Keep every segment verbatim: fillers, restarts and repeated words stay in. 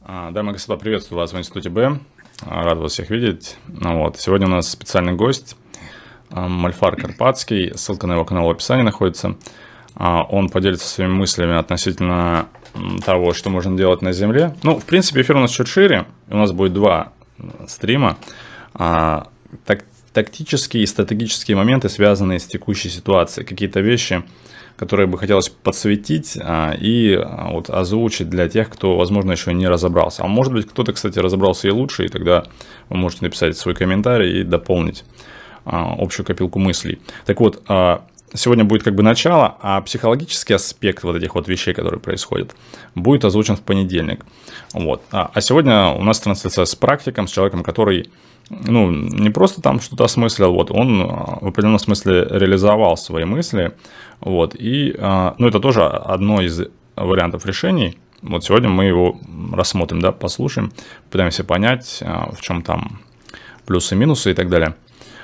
А, Дамы и господа, приветствую вас в Институте Б. А, Рад вас всех видеть. Ну, вот. Сегодня у нас специальный гость а, Мальфар Карпатский. Ссылка на его канал в описании находится. А, Он поделится своими мыслями относительно того, что можно делать на Земле. Ну, в принципе, эфир у нас чуть шире. У нас будет два стрима. А, так, тактические и стратегические моменты, связанные с текущей ситуацией. Какие-то вещи, которые бы хотелось подсветить а, и а, вот, озвучить для тех, кто, возможно, еще не разобрался. А может быть, кто-то, кстати, разобрался и лучше, и тогда вы можете написать свой комментарий и дополнить а, общую копилку мыслей. Так вот, а, сегодня будет как бы начало, а психологический аспект вот этих вот вещей, которые происходят, будет озвучен в понедельник. Вот. А, а сегодня у нас трансляция с практиком, с человеком, который ну, не просто там что-то осмыслил, вот, он в определенном смысле реализовал свои мысли, вот, и, ну, это тоже одно из вариантов решений. Вот сегодня мы его рассмотрим, да, послушаем, пытаемся понять, в чем там плюсы, минусы и так далее.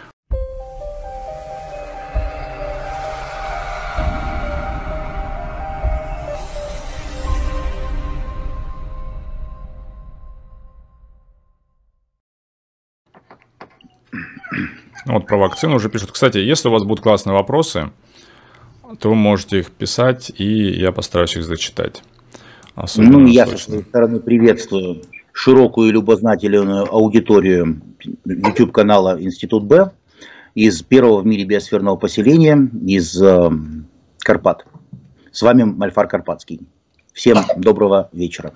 Вот про вакцину уже пишут. Кстати, если у вас будут классные вопросы, то вы можете их писать, и я постараюсь их зачитать. Особенно ну, я со своей стороны приветствую широкую и любознательную аудиторию YouTube-канала Институт Б из первого в мире биосферного поселения, из э, Карпат. С вами Мальфар Карпатский. Всем доброго вечера.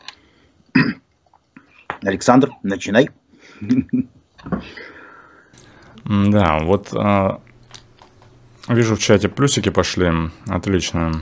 Александр, начинай. Да, вот а, вижу в чате плюсики пошли, отлично.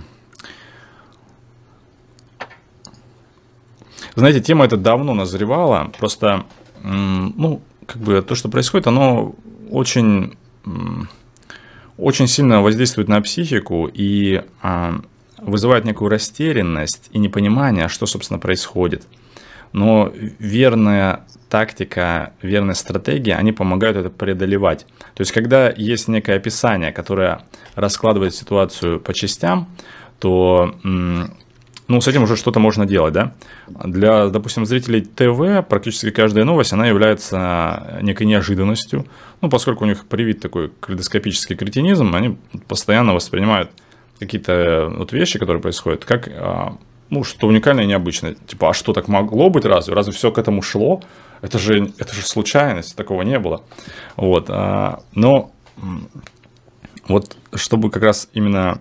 Знаете, тема эта давно назревала, просто, ну, как бы то, что происходит, оно очень, очень сильно воздействует на психику и а, вызывает некую растерянность и непонимание, что, собственно, происходит. Но верная тактика, верная стратегия, они помогают это преодолевать. То есть, когда есть некое описание, которое раскладывает ситуацию по частям, то ну, с этим уже что-то можно делать, да? Для, допустим, зрителей ТВ практически каждая новость, она является некой неожиданностью. Ну, поскольку у них привит такой калейдоскопический кретинизм, они постоянно воспринимают какие-то вот вещи, которые происходят, как... ну, что уникально и необычно. Типа, а что, так могло быть разве? Разве все к этому шло? Это же, это же случайность, такого не было. Вот. Но вот чтобы как раз именно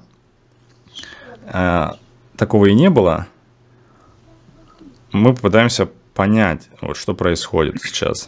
такого и не было, мы попытаемся понять, вот, что происходит сейчас.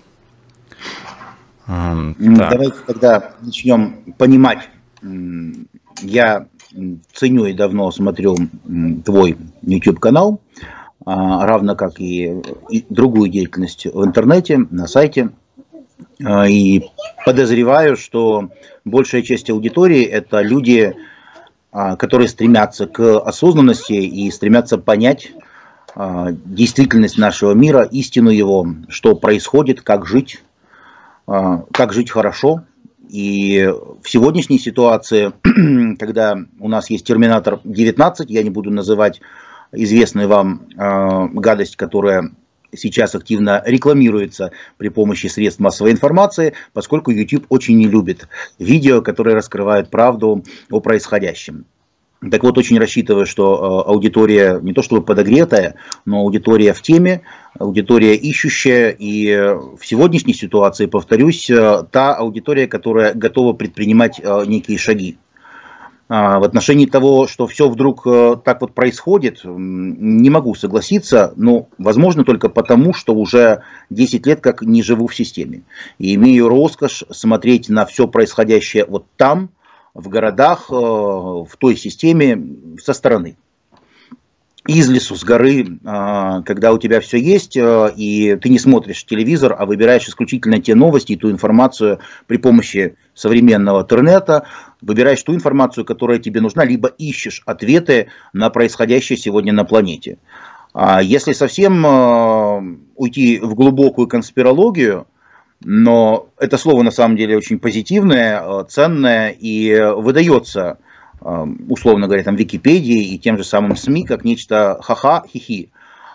Так. Давайте тогда начнем понимать. Я ценю и давно смотрю твой YouTube-канал, равно как и другую деятельность в интернете, на сайте. И подозреваю, что большая часть аудитории – это люди, которые стремятся к осознанности и стремятся понять действительность нашего мира, истину его, что происходит, как жить, как жить хорошо. И в сегодняшней ситуации, когда у нас есть Терминатор девятнадцать, я не буду называть известную вам э, гадость, которая сейчас активно рекламируется при помощи средств массовой информации, поскольку YouTube очень не любит видео, которые раскрывают правду о происходящем. Так вот, очень рассчитываю, что аудитория не то чтобы подогретая, но аудитория в теме, аудитория ищущая. И в сегодняшней ситуации, повторюсь, та аудитория, которая готова предпринимать некие шаги. В отношении того, что все вдруг так вот происходит, не могу согласиться, но возможно только потому, что уже десять лет как не живу в системе. И имею роскошь смотреть на все происходящее вот там, в городах, в той системе со стороны. Из лесу, с горы, когда у тебя все есть, и ты не смотришь телевизор, а выбираешь исключительно те новости и ту информацию при помощи современного интернета, выбираешь ту информацию, которая тебе нужна, либо ищешь ответы на происходящее сегодня на планете. Если совсем уйти в глубокую конспирологию, но это слово на самом деле очень позитивное, ценное и выдается, условно говоря, там, Википедии и тем же самым СМИ, как нечто ха-ха, хи-хи.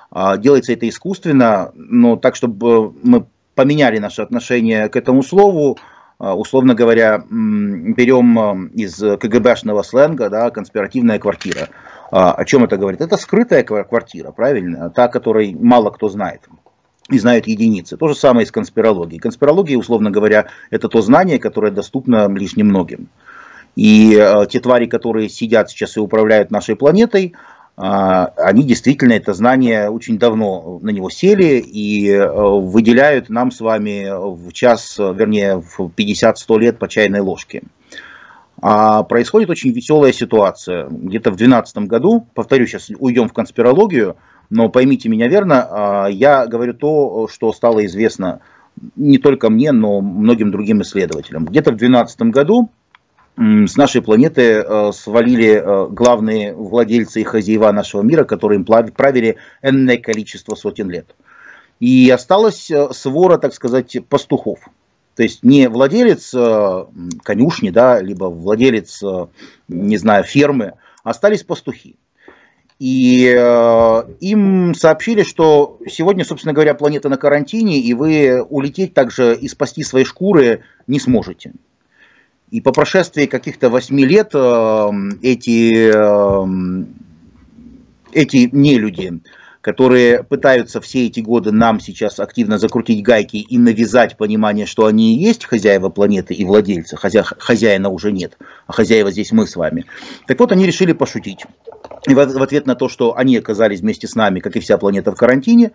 Делается это искусственно, но так, чтобы мы поменяли наше отношение к этому слову. Условно говоря, берем из КГБшного сленга, да, конспиративная квартира. О чем это говорит? Это скрытая квартира, правильно? Та, о которой мало кто знает. И знают единицы. То же самое и с конспирологией. Конспирология, условно говоря, это то знание, которое доступно лишь немногим. И э, те твари, которые сидят сейчас и управляют нашей планетой, э, они действительно это знание очень давно на него сели и э, выделяют нам с вами в час, вернее в пятьдесят-сто лет по чайной ложке. А происходит очень веселая ситуация. Где-то в две тысячи двенадцатом году, повторю, сейчас уйдем в конспирологию, но поймите меня верно, я говорю то, что стало известно не только мне, но многим другим исследователям. Где-то в две тысячи двенадцатом году с нашей планеты свалили главные владельцы и хозяева нашего мира, которые им правили энное количество сотен лет. И осталась свора, так сказать, пастухов. То есть не владелец конюшни, да, либо владелец, не знаю, фермы, остались пастухи. И э, им сообщили, что сегодня, собственно говоря, планета на карантине, и вы улететь также и спасти свои шкуры не сможете. И по прошествии каких-то восьми лет э, эти, э, эти нелюди, которые пытаются все эти годы нам сейчас активно закрутить гайки и навязать понимание, что они и есть хозяева планеты и владельцы, хозя... хозяина уже нет, а хозяева здесь мы с вами. Так вот, они решили пошутить. И в ответ на то, что они оказались вместе с нами, как и вся планета, в карантине,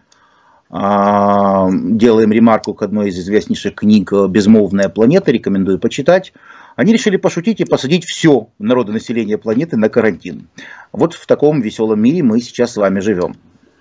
делаем ремарку к одной из известнейших книг «Безмолвная планета», рекомендую почитать, они решили пошутить и посадить все народонаселение планеты на карантин. Вот в таком веселом мире мы сейчас с вами живем.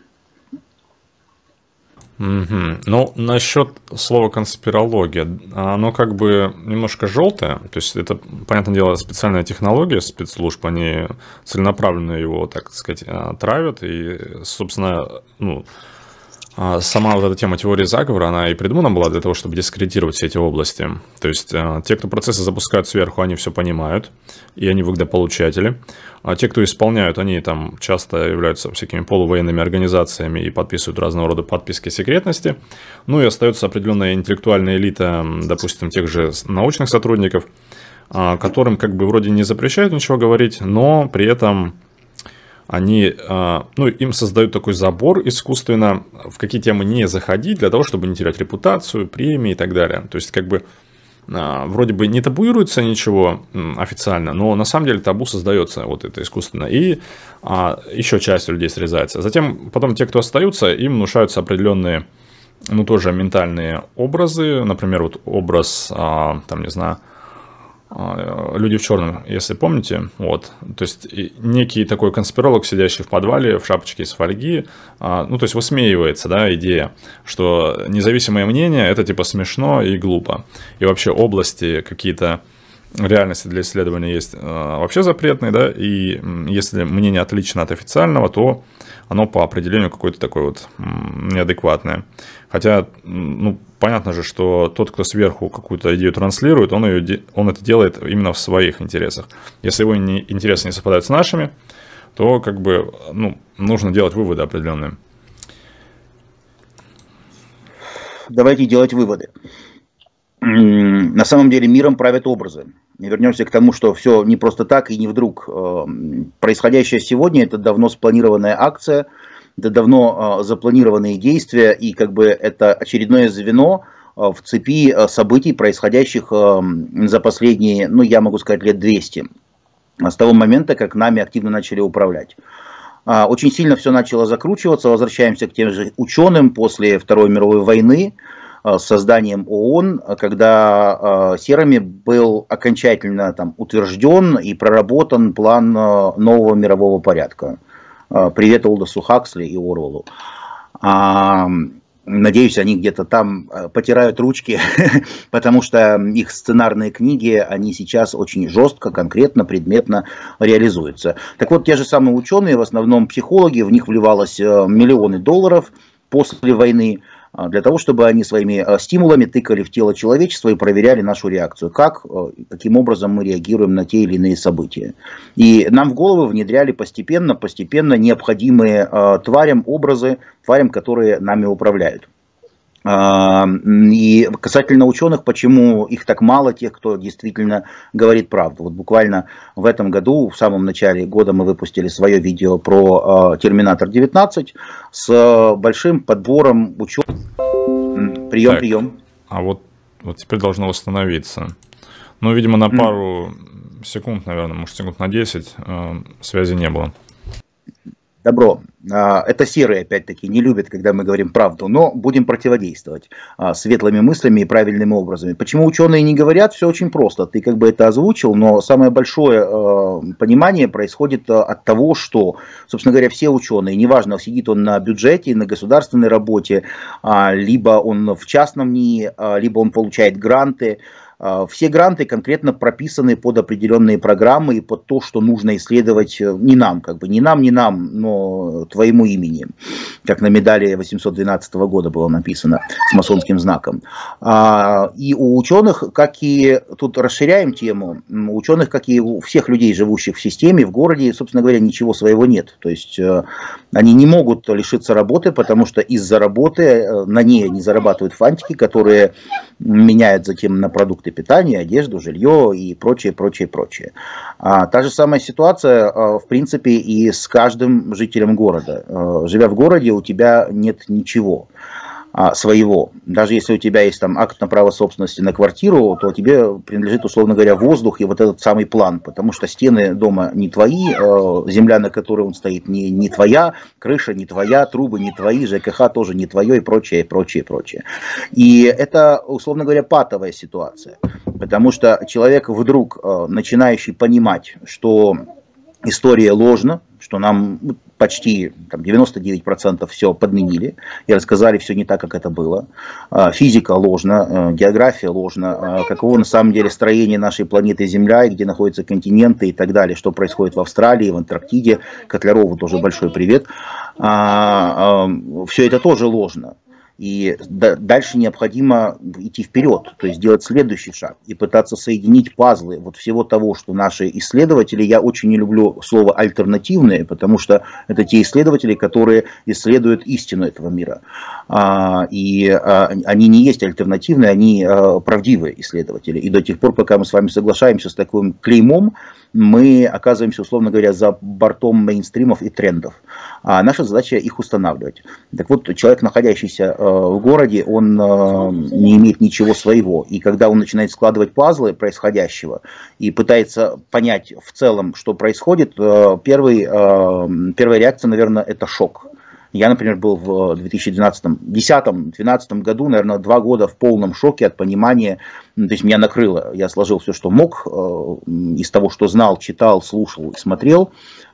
Угу. Ну, насчет слова конспирология, оно как бы немножко желтое, то есть это, понятное дело, специальная технология спецслужб, они целенаправленно его, так сказать, травят, и, собственно, ну, сама вот эта тема теории заговора, она и придумана была для того, чтобы дискредитировать все эти области. То есть те, кто процессы запускают сверху, они все понимают, и они выгодополучатели. А те, кто исполняют, они там часто являются всякими полувоенными организациями и подписывают разного рода подписки секретности. Ну и остается определенная интеллектуальная элита, допустим, тех же научных сотрудников, которым как бы вроде не запрещают ничего говорить, но при этом они, ну, им создают такой забор искусственно, в какие темы не заходить, для того, чтобы не терять репутацию, премии и так далее. То есть, как бы, вроде бы не табуируется ничего официально, но на самом деле табу создается вот это искусственно, и а, еще часть людей срезается. Затем, потом те, кто остаются, им внушаются определенные, ну, тоже ментальные образы, например, вот образ, а, там, не знаю, «Люди в черном», если помните, вот, то есть некий такой конспиролог, сидящий в подвале в шапочке из фольги, ну, то есть высмеивается, да, идея, что независимое мнение – это типа смешно и глупо, и вообще области какие-то реальности для исследования есть вообще запретные, да, и если мнение отлично от официального, то оно по определению какое-то такое вот неадекватное. Хотя, ну, понятно же, что тот, кто сверху какую-то идею транслирует, он, ее, он это делает именно в своих интересах. Если его не, интересы не совпадают с нашими, то как бы, ну, нужно делать выводы определенные. Давайте делать выводы. На самом деле миром правят образы. И вернемся к тому, что все не просто так и не вдруг. Происходящее сегодня – это давно спланированная акция, это давно запланированные действия, и как бы это очередное звено в цепи событий, происходящих за последние, ну я могу сказать, лет двести, с того момента, как нами активно начали управлять. Очень сильно все начало закручиваться, возвращаемся к тем же ученым после Второй мировой войны, с созданием ООН, когда серыми был окончательно там утвержден и проработан план нового мирового порядка. Привет Олдосу Хаксли и Орвеллу. Надеюсь, они где-то там потирают ручки, потому что их сценарные книги, они сейчас очень жестко, конкретно, предметно реализуются. Так вот, те же самые ученые, в основном психологи, в них вливалось миллионы долларов после войны. для того, чтобы они своими стимулами тыкали в тело человечества и проверяли нашу реакцию, как, каким образом мы реагируем на те или иные события. И нам в голову внедряли постепенно, постепенно необходимые тварям образы, тварям, которые нами управляют. И касательно ученых, почему их так мало, тех, кто действительно говорит правду. Вот буквально в этом году, в самом начале года, мы выпустили свое видео про Терминатор девятнадцать с большим подбором ученых. Прием, так, прием. А вот, вот теперь должно восстановиться. Ну, видимо, на пару mm. секунд, наверное, может, секунд на десять связи не было. Добро. Это серые, опять-таки, не любят, когда мы говорим правду, но будем противодействовать светлыми мыслями и правильными образами. Почему ученые не говорят? Все очень просто. Ты как бы это озвучил, но самое большое понимание происходит от того, что, собственно говоря, все ученые, неважно, сидит он на бюджете, на государственной работе, либо он в частном НИИ, либо он получает гранты, все гранты конкретно прописаны под определенные программы и под то, что нужно исследовать не нам, как бы не нам, не нам, но твоему имени, как на медали восемьсот двенадцатого года было написано с масонским знаком. И у ученых, как и тут расширяем тему, у ученых, как и у всех людей, живущих в системе, в городе, собственно говоря, ничего своего нет. То есть они не могут лишиться работы, потому что из-за работы на ней они зарабатывают фантики, которые меняют затем на продукты питания, одежду, жилье и прочее, прочее, прочее. А, та же самая ситуация, а, в принципе, и с каждым жителем города. А, живя в городе, у тебя нет ничего а, своего. Даже если у тебя есть там акт на право собственности на квартиру, то тебе принадлежит, условно говоря, воздух и вот этот самый план, потому что стены дома не твои, а, земля, на которой он стоит, не, не твоя, крыша не твоя, трубы не твои, ЖКХ тоже не твое и прочее, и прочее, и прочее. И это, условно говоря, патовая ситуация, потому что человек вдруг, а, начинающий понимать, что история ложна, что нам почти там, девяносто девять процентов все подменили и рассказали все не так, как это было. Физика ложна, география ложна, каково на самом деле строение нашей планеты Земля, и где находятся континенты и так далее, что происходит в Австралии, в Антарктиде. Котлярову тоже большой привет. Все это тоже ложно. И дальше необходимо идти вперед, то есть делать следующий шаг и пытаться соединить пазлы вот всего того, что наши исследователи, я очень не люблю слово альтернативные, потому что это те исследователи, которые исследуют истину этого мира. И они не есть альтернативные, они правдивые исследователи. И до тех пор, пока мы с вами соглашаемся с таким клеймом, мы оказываемся, условно говоря, за бортом мейнстримов и трендов. А наша задача их устанавливать. Так вот, человек, находящийся в городе, он не имеет ничего своего. И когда он начинает складывать пазлы происходящего и пытается понять в целом, что происходит, первый, первая реакция, наверное, это шок. Я, например, был в две тысячи десятом-двенадцатом году, наверное, два года в полном шоке от понимания, то есть меня накрыло. Я сложил все, что мог, из того, что знал, читал, слушал и смотрел,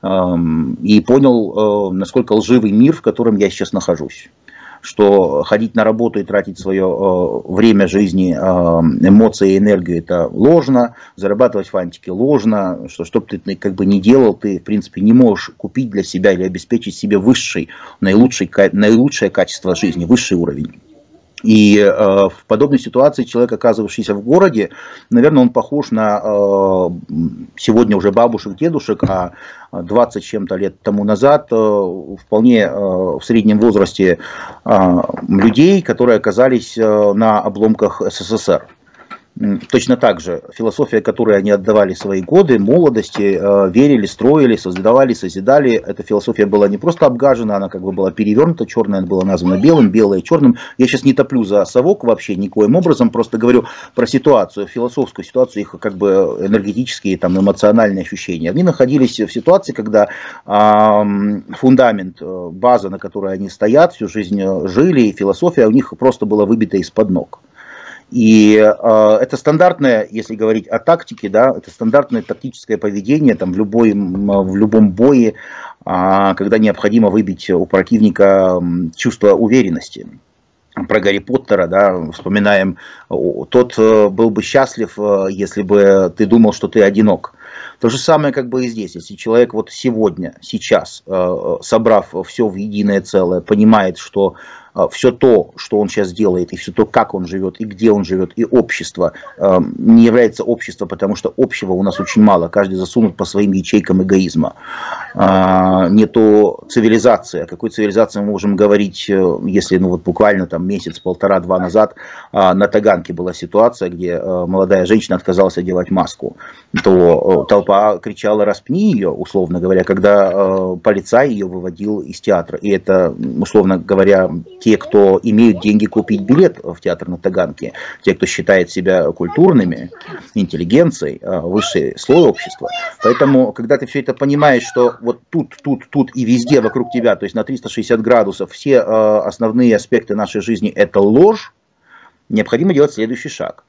и понял, насколько лживый мир, в котором я сейчас нахожусь. Что ходить на работу и тратить свое э, время жизни, э, эмоции и энергию — это ложно, зарабатывать фантики ложно, что что бы ты как бы ни делал, ты в принципе не можешь купить для себя или обеспечить себе высший, наилучший, наилучшее качество жизни, высший уровень. И э, в подобной ситуации человек, оказывавшийся в городе, наверное, он похож на э, сегодня уже бабушек, дедушек, а двадцать чем-то лет тому назад э, вполне э, в среднем возрасте э, людей, которые оказались э, на обломках СССР. Точно так же философия, которой они отдавали свои годы, молодости, верили, строили, создавали, созидали. Эта философия была не просто обгажена, она как бы была перевернута, черная была названа белым, белое черным. Я сейчас не топлю за совок вообще никоим образом, просто говорю про ситуацию, философскую ситуацию, их как бы энергетические, там, эмоциональные ощущения. Они находились в ситуации, когда э, фундамент, база, на которой они стоят, всю жизнь жили, и философия у них просто была выбита из-под ног. И э, это стандартное, если говорить о тактике, да, это стандартное тактическое поведение там, в, любой, в любом бое, э, когда необходимо выбить у противника чувство уверенности. Про Гарри Поттера, да, вспоминаем, тот был бы счастлив, если бы ты думал, что ты одинок. То же самое как бы и здесь. Если человек вот сегодня, сейчас, собрав все в единое целое, понимает, что все то, что он сейчас делает, и все то, как он живет, и где он живет, и общество не является обществом, потому что общего у нас очень мало, каждый засунут по своим ячейкам эгоизма. Нету цивилизации. О какой цивилизации мы можем говорить, если ну, вот буквально там месяц, полтора-два назад на Таганке была ситуация, где молодая женщина отказалась одевать маску, то толпа кричала «распни ее», условно говоря, когда полицай ее выводил из театра. И это, условно говоря, те, кто имеют деньги купить билет в театр на Таганке, те, кто считает себя культурными, интеллигенцией, высший слой общества. Поэтому, когда ты все это понимаешь, что вот тут, тут, тут и везде вокруг тебя, то есть на триста шестьдесят градусов, все основные аспекты нашей жизни это ложь, необходимо делать следующий шаг.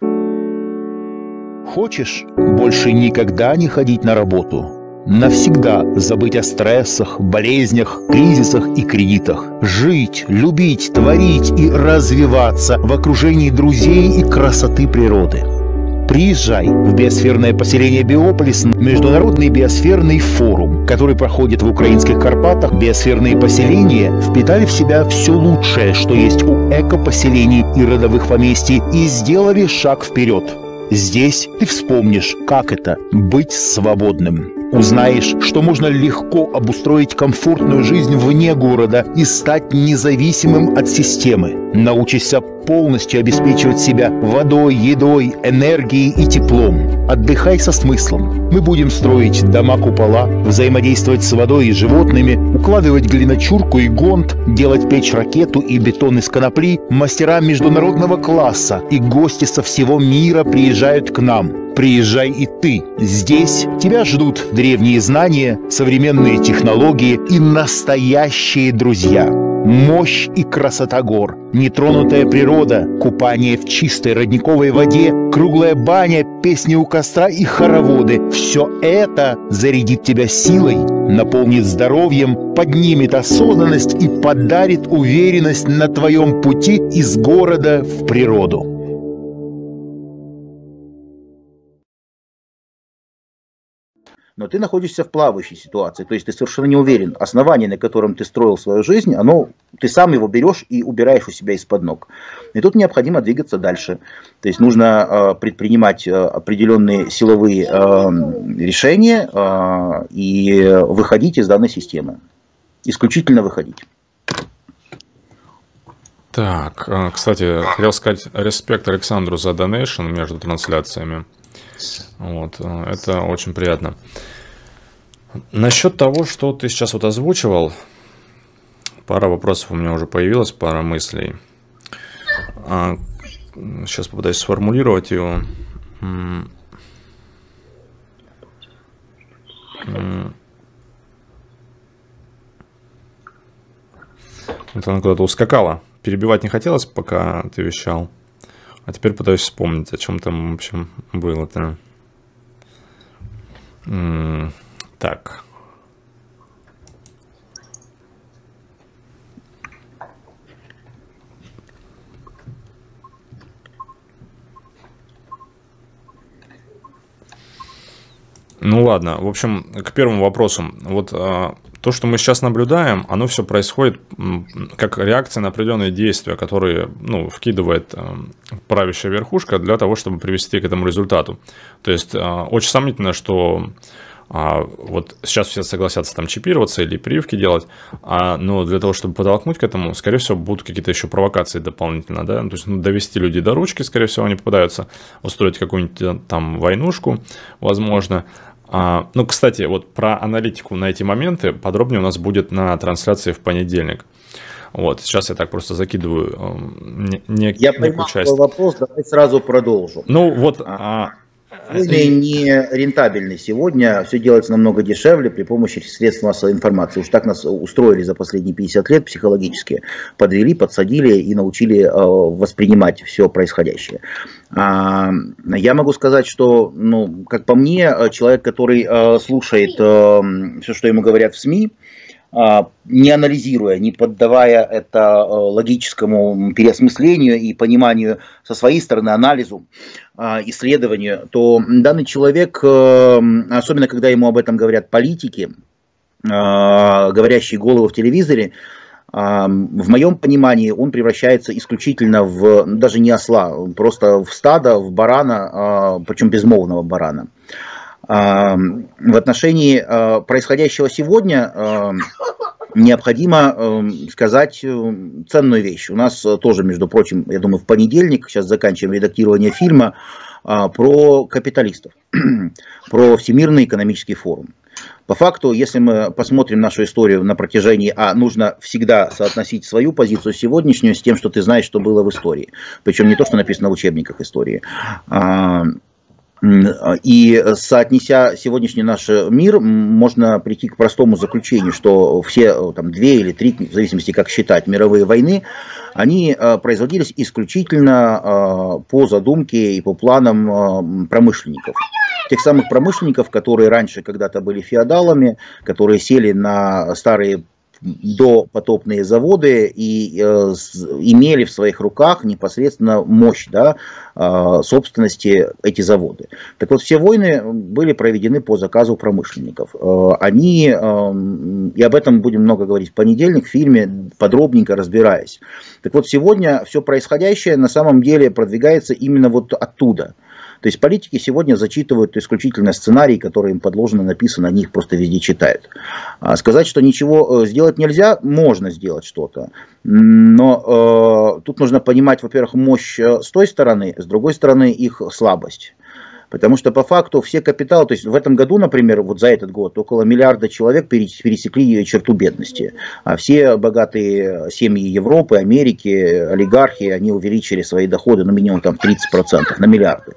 Хочешь больше никогда не ходить на работу? Навсегда забыть о стрессах, болезнях, кризисах и кредитах. Жить, любить, творить и развиваться в окружении друзей и красоты природы. Приезжай в биосферное поселение Биополис, международный биосферный форум, который проходит в украинских Карпатах. Биосферные поселения впитали в себя все лучшее, что есть у эко-поселений и родовых поместий, и сделали шаг вперед. Здесь ты вспомнишь, как это – быть свободным. Узнаешь, что можно легко обустроить комфортную жизнь вне города и стать независимым от системы. Научишься полностью обеспечивать себя водой, едой, энергией и теплом. Отдыхай со смыслом. Мы будем строить дома-купола, взаимодействовать с водой и животными, укладывать глиночурку и гонт, делать печь-ракету и бетон из конопли. Мастера международного класса и гости со всего мира приезжают к нам. Приезжай и ты. Здесь тебя ждут древние знания, современные технологии и настоящие друзья. Мощь и красота гор, нетронутая природа, купание в чистой родниковой воде, круглая баня, песни у костра и хороводы. Все это зарядит тебя силой, наполнит здоровьем, поднимет осознанность и подарит уверенность на твоем пути из города в природу. Но ты находишься в плавающей ситуации, то есть ты совершенно не уверен. Основание, на котором ты строил свою жизнь, оно, ты сам его берешь и убираешь у себя из-под ног. И тут необходимо двигаться дальше. То есть нужно э, предпринимать э, определенные силовые э, решения э, и выходить из данной системы. Исключительно выходить. Так, кстати, хотел сказать респект Александру за донейшн между трансляциями. Вот, это очень приятно. Насчет того, что ты сейчас вот озвучивал, пара вопросов у меня уже появилась, пара мыслей. Сейчас попытаюсь сформулировать ее. Вот она куда-то ускакала. Перебивать не хотелось, пока ты вещал. А теперь пытаюсь вспомнить, о чем там, в общем, было-то. Так. Ну ладно, в общем, к первому вопросу. Вот а, то, что мы сейчас наблюдаем, оно все происходит как реакция на определенные действия, которые, ну, вкидывает а, правящая верхушка для того, чтобы привести к этому результату. То есть а, очень сомнительно, что а, вот сейчас все согласятся там чипироваться или прививки делать, а, но для того, чтобы подтолкнуть к этому, скорее всего, будут какие-то еще провокации дополнительно, да, то есть ну, довести людей до ручки, скорее всего, они попадаются, устроить какую-нибудь там войнушку, возможно. А, ну, кстати, вот про аналитику на эти моменты подробнее у нас будет на трансляции в понедельник. Вот, сейчас я так просто закидываю э, не, Я понимаю твой вопрос, давай сразу продолжу. Ну, вот... А... Сегодня не рентабельный. Сегодня все делается намного дешевле при помощи средств массовой информации. Уж так нас устроили за последние пятьдесят лет психологически. Подвели, подсадили и научили э, воспринимать все происходящее. А, я могу сказать, что, ну, как по мне, человек, который э, слушает э, все, что ему говорят в СМИ, не анализируя, не поддавая это логическому переосмыслению и пониманию со своей стороны, анализу, исследованию, то данный человек, особенно когда ему об этом говорят политики, говорящие головы в телевизоре, в моем понимании он превращается исключительно в, даже не осла, просто в стадо, в барана, причем безмолвного барана. В отношении происходящего сегодня необходимо сказать ценную вещь. У нас тоже, между прочим, я думаю, в понедельник, сейчас заканчиваем редактирование фильма, про капиталистов, про Всемирный экономический форум. По факту, если мы посмотрим нашу историю на протяжении, а нужно всегда соотносить свою позицию сегодняшнюю с тем, что ты знаешь, что было в истории. Причем не то, что написано в учебниках истории. И соотнеся сегодняшний наш мир, можно прийти к простому заключению, что все там, две или три, в зависимости как считать, мировые войны, они производились исключительно по задумке и по планам промышленников. Тех самых промышленников, которые раньше когда-то были феодалами, которые сели на старые допотопные заводы и э, имели в своих руках непосредственно мощь, да, э, собственности эти заводы. Так вот, все войны были проведены по заказу промышленников. Э, они, э, и об этом будем много говорить в понедельник в фильме, подробненько разбираясь. Так вот, сегодня все происходящее на самом деле продвигается именно вот оттуда. То есть политики сегодня зачитывают исключительно сценарий, который им подложено написано, они их просто везде читают. А сказать, что ничего сделать нельзя, можно сделать что-то. Но э, тут нужно понимать, во-первых, мощь с той стороны, с другой стороны их слабость. Потому что по факту все капиталы, то есть в этом году, например, вот за этот год около миллиарда человек пересекли черту бедности. А все богатые семьи Европы, Америки, олигархи, они увеличили свои доходы на минимум там тридцать процентов, на миллиарды.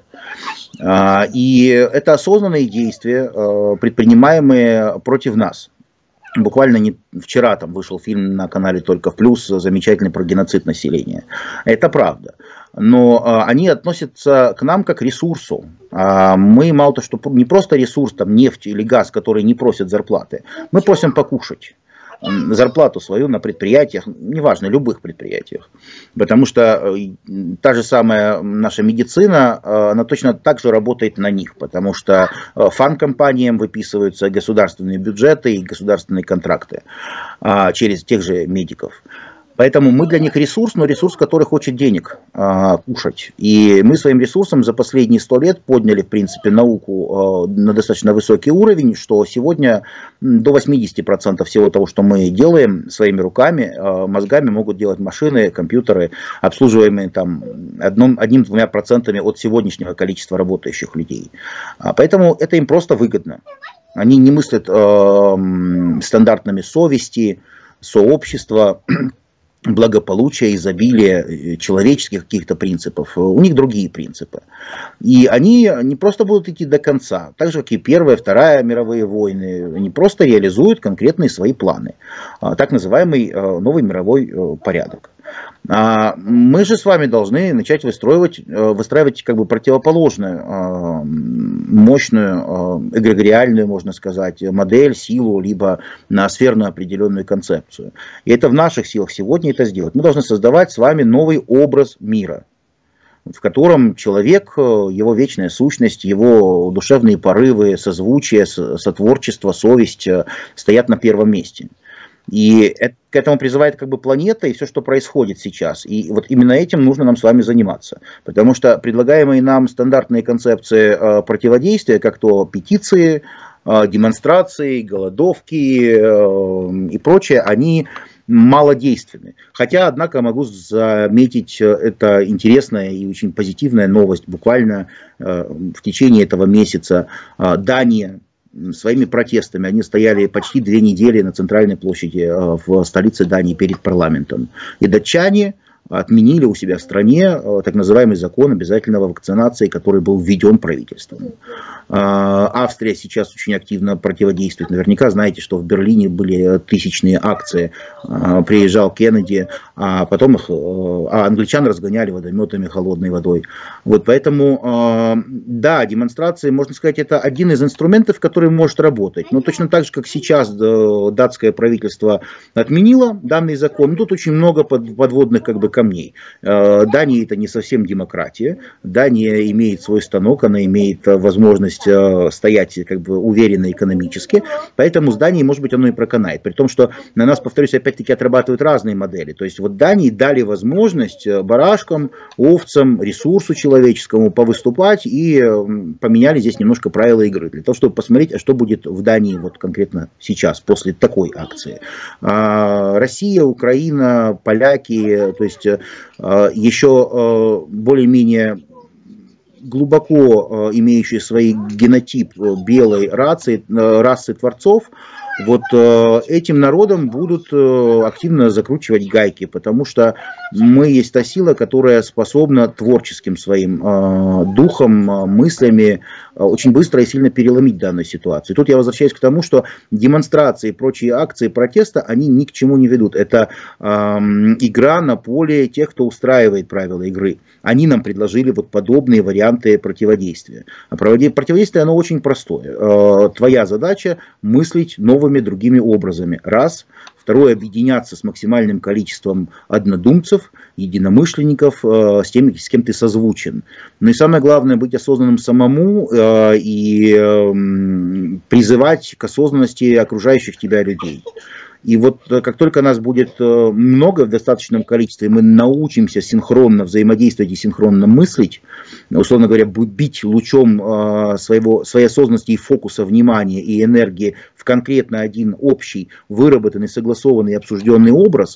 И это осознанные действия, предпринимаемые против нас. Буквально не вчера там вышел фильм на канале «Только в плюс», замечательный, про геноцид населения. Это правда. Но а, они относятся к нам как к ресурсу. А мы мало то, что не просто ресурс, там нефть или газ, которые не просят зарплаты. Мы просим покушать. Зарплату свою на предприятиях, неважно, любых предприятиях. Потому что та же самая наша медицина, она точно так же работает на них. Потому что фармкомпаниям выписываются государственные бюджеты и государственные контракты через тех же медиков. Поэтому мы для них ресурс, но ресурс, который хочет денег а, кушать. И мы своим ресурсом за последние сто лет подняли, в принципе, науку а, на достаточно высокий уровень, что сегодня до восьмидесяти процентов всего того, что мы делаем своими руками, а, мозгами могут делать машины, компьютеры, обслуживаемые там одним-двумя процентами от сегодняшнего количества работающих людей. А, поэтому это им просто выгодно. Они не мыслят а, стандартами совести, сообщества, благополучия, изобилия, человеческих каких-то принципов. У них другие принципы. И они не просто будут идти до конца. Так же, как и Первая, Вторая мировые войны. Они просто реализуют конкретные свои планы. Так называемый новый мировой порядок. Мы же с вами должны начать выстраивать, выстраивать как бы противоположную, мощную, эгрегориальную, можно сказать, модель, силу, либо ноосферную определенную концепцию. И это в наших силах сегодня это сделать. Мы должны создавать с вами новый образ мира, в котором человек, его вечная сущность, его душевные порывы, созвучие, сотворчество, совесть стоят на первом месте. И это, к этому призывает как бы планета и все, что происходит сейчас. И вот именно этим нужно нам с вами заниматься. Потому что предлагаемые нам стандартные концепции э, противодействия, как то петиции, э, демонстрации, голодовки э, и прочее, они малодейственны. Хотя, однако, могу заметить, это интересная и очень позитивная новость. Буквально э, в течение этого месяца э, Дания своими протестами, они стояли почти две недели на центральной площади в столице Дании перед парламентом. И датчане отменили у себя в стране так называемый закон обязательной вакцинации, который был введен правительством. Австрия сейчас очень активно противодействует. Наверняка знаете, что в Берлине были тысячные акции. Приезжал Кеннеди, а потом их, а англичан разгоняли водометами холодной водой. Вот поэтому, да, демонстрации, можно сказать, это один из инструментов, который может работать. Но точно так же, как сейчас датское правительство отменило данный закон, ну, тут очень много подводных как бы камней. Дания — это не совсем демократия. Дания имеет свой станок, она имеет возможность стоять как бы уверенно экономически, поэтому с Данией, может быть, оно и проканает. При том, что на нас, повторюсь, опять-таки отрабатывают разные модели. То есть вот Дании дали возможность барашкам, овцам, ресурсу человеческому повыступать и поменяли здесь немножко правила игры, для того, чтобы посмотреть, а что будет в Дании вот конкретно сейчас, после такой акции. Россия, Украина, поляки, то есть еще более-менее глубоко имеющие свой генотип белой расы, расы творцов, вот этим народам будут активно закручивать гайки, потому что мы есть та сила, которая способна творческим своим духом, мыслями очень быстро и сильно переломить данную ситуацию. Тут я возвращаюсь к тому, что демонстрации и прочие акции протеста, они ни к чему не ведут. Это э, игра на поле тех, кто устраивает правила игры. Они нам предложили вот подобные варианты противодействия. А противодействие, оно очень простое. Э, твоя задача мыслить новыми другими образами. Раз. Второе, объединяться с максимальным количеством однодумцев, единомышленников, э, с теми, с кем ты созвучен. Но и самое главное, быть осознанным самому э, и э, призывать к осознанности окружающих тебя людей. И вот как только нас будет много в достаточном количестве, мы научимся синхронно взаимодействовать и синхронно мыслить, условно говоря, бить лучом своего, своей осознанности и фокуса внимания и энергии в конкретно один общий, выработанный, согласованный и обсужденный образ,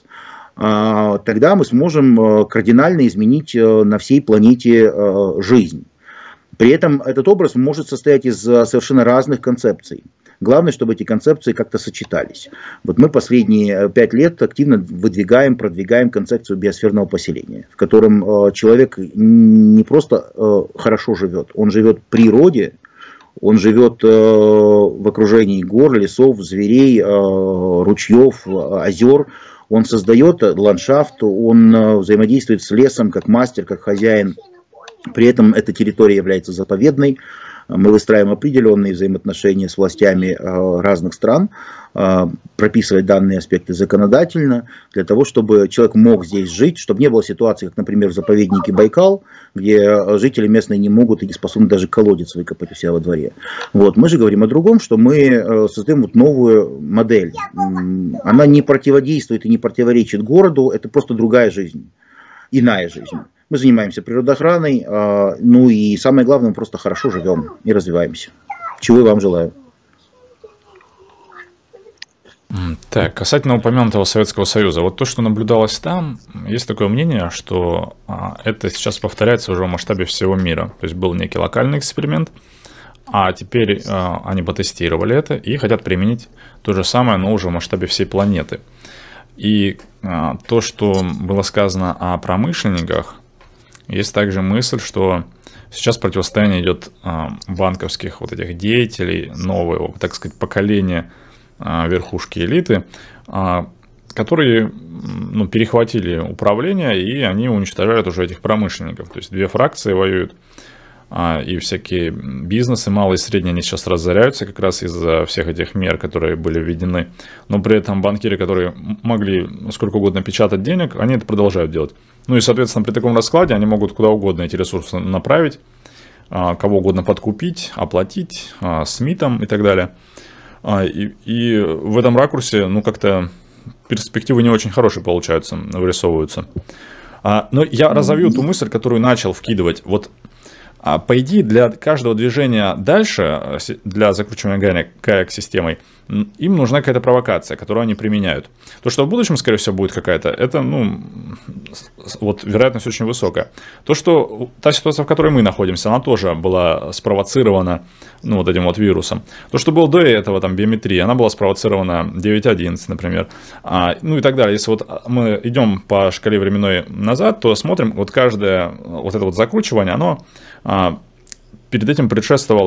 тогда мы сможем кардинально изменить на всей планете жизнь. При этом этот образ может состоять из совершенно разных концепций. Главное, чтобы эти концепции как-то сочетались. Вот мы последние пять лет активно выдвигаем, продвигаем концепцию биосферного поселения, в котором э, человек не просто э, хорошо живет, он живет в природе, он живет э, в окружении гор, лесов, зверей, э, ручьев, озер. Он создает ландшафт, он э, взаимодействует с лесом как мастер, как хозяин. При этом эта территория является заповедной. Мы выстраиваем определенные взаимоотношения с властями разных стран, прописывать данные аспекты законодательно, для того, чтобы человек мог здесь жить, чтобы не было ситуации, как, например, в заповеднике Байкал, где жители местные не могут и не способны даже колодец выкопать у себя во дворе. Вот. Мы же говорим о другом, что мы создаем вот новую модель. Она не противодействует и не противоречит городу, это просто другая жизнь, иная жизнь. Мы занимаемся природоохраной, ну и самое главное, мы просто хорошо живем и развиваемся. Чего и вам желаю. Так, касательно упомянутого Советского Союза, вот то, что наблюдалось там, есть такое мнение, что это сейчас повторяется уже в масштабе всего мира. То есть был некий локальный эксперимент, а теперь они потестировали это и хотят применить то же самое, но уже в масштабе всей планеты. И то, что было сказано о промышленниках, есть также мысль, что сейчас противостояние идет банковских вот этих деятелей, нового, так сказать, поколения верхушки элиты, которые ну, перехватили управление, и они уничтожают уже этих промышленников. То есть две фракции воюют, и всякие бизнесы, малые и средние, они сейчас разоряются как раз из-за всех этих мер, которые были введены. Но при этом банкиры, которые могли сколько угодно печатать денег, они это продолжают делать. Ну и, соответственно, при таком раскладе они могут куда угодно эти ресурсы направить, кого угодно подкупить, оплатить, СМИ там и так далее. И, и в этом ракурсе, ну, как-то перспективы не очень хорошие получаются, вырисовываются. Но я разовью ту мысль, которую начал вкидывать. Вот, по идее, для каждого движения дальше, для закручивания гаек системой, им нужна какая-то провокация, которую они применяют. То, что в будущем, скорее всего, будет какая-то, это, ну, вот вероятность очень высокая. То, что та ситуация, в которой мы находимся, она тоже была спровоцирована, ну, вот этим вот вирусом. То, что было до этого, там, биометрия, она была спровоцирована девять одиннадцать, например, а, ну и так далее. Если вот мы идем по шкале временной назад, то смотрим, вот каждое вот это вот закручивание, оно а, перед этим предшествовало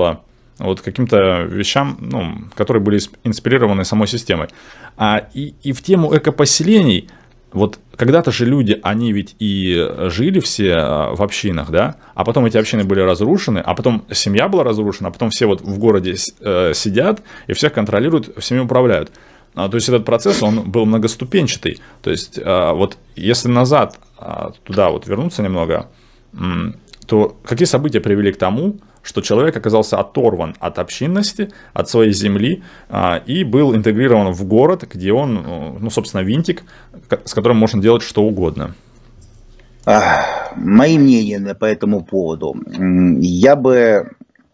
вот каким-то вещам, ну, которые были инспирированы самой системой. А, и, и в тему экопоселений, вот когда-то же люди, они ведь и жили все в общинах, да, а потом эти общины были разрушены, а потом семья была разрушена, а потом все вот в городе э, сидят и всех контролируют, всеми управляют. А, то есть этот процесс, он был многоступенчатый. То есть э, вот если назад э, туда вот вернуться немного, э, то какие события привели к тому, что человек оказался оторван от общинности, от своей земли а, и был интегрирован в город, где он, ну, собственно, винтик, с которым можно делать что угодно? Мои мнения по этому поводу. Я бы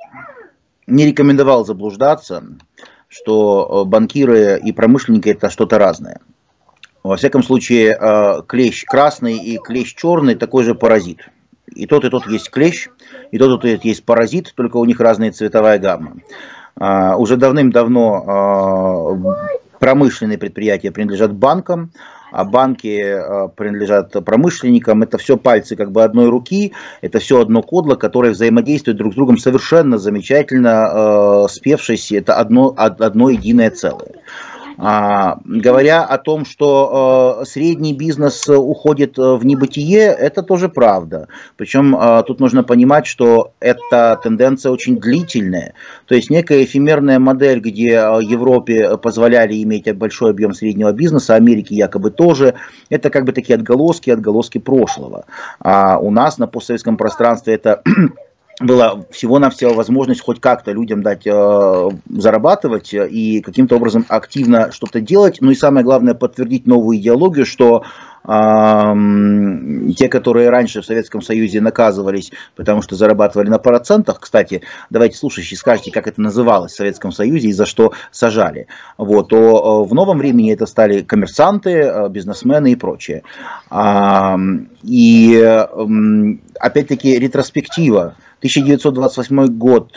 не рекомендовал заблуждаться, что банкиры и промышленники – это что-то разное. Во всяком случае, клещ красный и клещ черный – такой же паразит. И тот, и тот есть клещ, и тот, и тот есть паразит, только у них разная цветовая гамма. А, уже давным-давно а, промышленные предприятия принадлежат банкам, а банки а, принадлежат промышленникам. Это все пальцы как бы одной руки, это все одно кодло, которое взаимодействует друг с другом совершенно замечательно, а, спевшись, это одно, одно единое целое. А, говоря о том, что э, средний бизнес уходит в небытие, это тоже правда. Причем э, тут нужно понимать, что эта тенденция очень длительная. То есть некая эфемерная модель, где Европе позволяли иметь большой объем среднего бизнеса, Америке якобы тоже, это как бы такие отголоски, отголоски прошлого. А у нас на постсоветском пространстве это... была всего-навсего возможность хоть как-то людям дать э, зарабатывать и каким-то образом активно что-то делать. Ну и самое главное, подтвердить новую идеологию, что э, те, которые раньше в Советском Союзе наказывались, потому что зарабатывали на процентах, кстати, давайте слушающие скажите, как это называлось в Советском Союзе и за что сажали, вот, то э, в новом времени это стали коммерсанты, э, бизнесмены и прочее. А, и э, опять-таки ретроспектива. тысяча девятьсот двадцать восьмой год,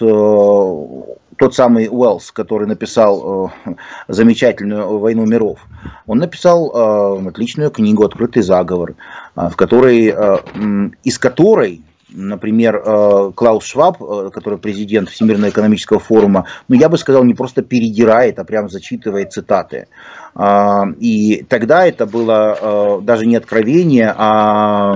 тот самый Уэллс, который написал замечательную «Войну миров», он написал отличную книгу «Открытый заговор», в которой, из которой, например, Клаус Шваб, который президент Всемирного экономического форума, ну я бы сказал, не просто передирает, а прям зачитывает цитаты. И тогда это было даже не откровение, а...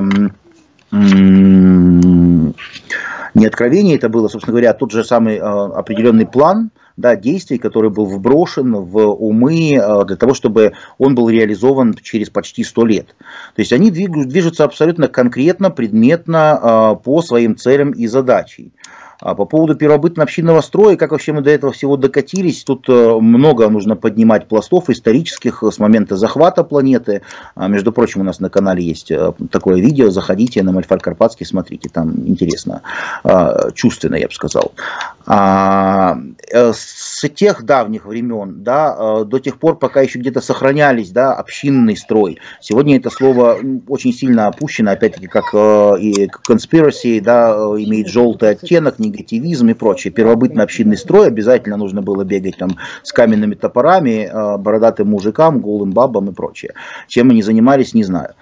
Не откровение, это было, собственно говоря, тот же самый э, определенный план, да, действий, который был вброшен в умы э, для того, чтобы он был реализован через почти сто лет. То есть они движутся абсолютно конкретно, предметно э, по своим целям и задачам. А по поводу первобытно-общинного строя, как вообще мы до этого всего докатились, тут много нужно поднимать пластов исторических с момента захвата планеты. Между прочим, у нас на канале есть такое видео, заходите на Мальфар Карпатский, смотрите, там интересно, чувственно, я бы сказал. С тех давних времен, да, до тех пор, пока еще где-то сохранялись, да, общинный строй. Сегодня это слово очень сильно опущено, опять-таки, как и conspiracy, да, имеет желтый оттенок, негативизм и прочее. Первобытно-общинный строй, обязательно нужно было бегать там с каменными топорами, бородатым мужикам, голым бабам и прочее. Чем они занимались, не знаю.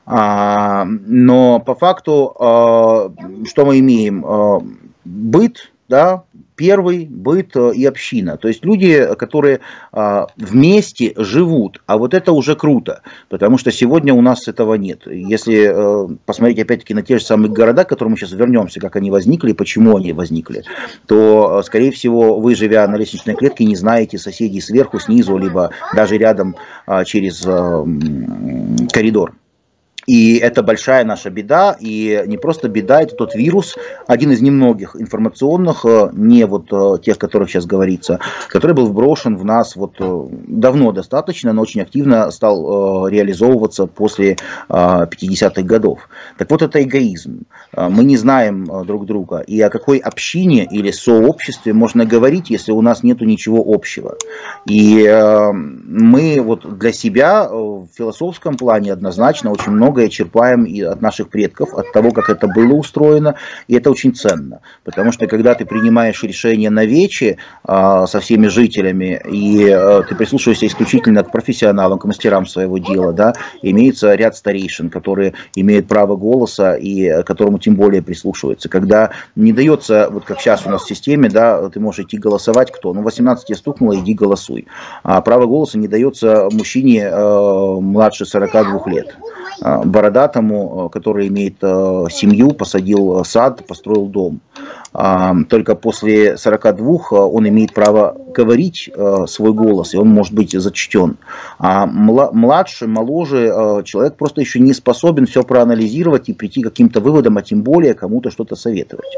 Но по факту, что мы имеем? Быт, да, первый, быт и община. То есть люди, которые а, вместе живут. А вот это уже круто. Потому что сегодня у нас этого нет. Если а, посмотреть опять-таки на те же самые города, к которым мы сейчас вернемся, как они возникли и почему они возникли, то, скорее всего, вы, живя на лестничной клетке, не знаете соседей сверху, снизу, либо даже рядом а, через а, коридор. И это большая наша беда, и не просто беда, это тот вирус, один из немногих информационных, не вот тех, о которых сейчас говорится, который был вброшен в нас вот давно достаточно, но очень активно стал реализовываться после пятидесятых годов. Так вот, это эгоизм. Мы не знаем друг друга, и о какой общине или сообществе можно говорить, если у нас нет ничего общего. И мы вот для себя в философском плане однозначно очень много многое черпаем и от наших предков, от того, как это было устроено, и это очень ценно. Потому что когда ты принимаешь решение на вече а, со всеми жителями, и а, ты прислушиваешься исключительно к профессионалам, к мастерам своего дела, да, имеется ряд старейшин, которые имеют право голоса и к которому тем более прислушиваются. Когда не дается, вот как сейчас у нас в системе, да, ты можешь идти голосовать, кто? Ну, восемнадцать тебе стукнуло, иди голосуй. А право голоса не дается мужчине э, младше сорока двух лет. Бородатому, который имеет семью, посадил сад, построил дом. Только после сорока двух он имеет право говорить свой голос, и он может быть зачтен. А младше, моложе человек просто еще не способен все проанализировать и прийти к каким-то выводам, а тем более кому-то что-то советовать.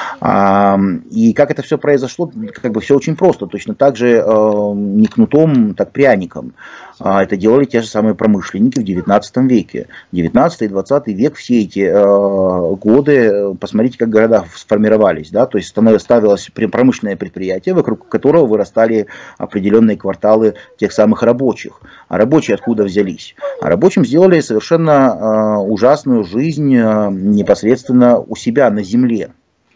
И как это все произошло, как бы все очень просто. Точно так же не кнутом, так пряником. Это делали те же самые промышленники в девятнадцатом веке. девятнадцатый и двадцатый век, все эти э, годы, посмотрите, как города сформировались. Да? То есть ставилось промышленное предприятие, вокруг которого вырастали определенные кварталы тех самых рабочих. А рабочие откуда взялись? А рабочим сделали совершенно э, ужасную жизнь э, непосредственно у себя на земле.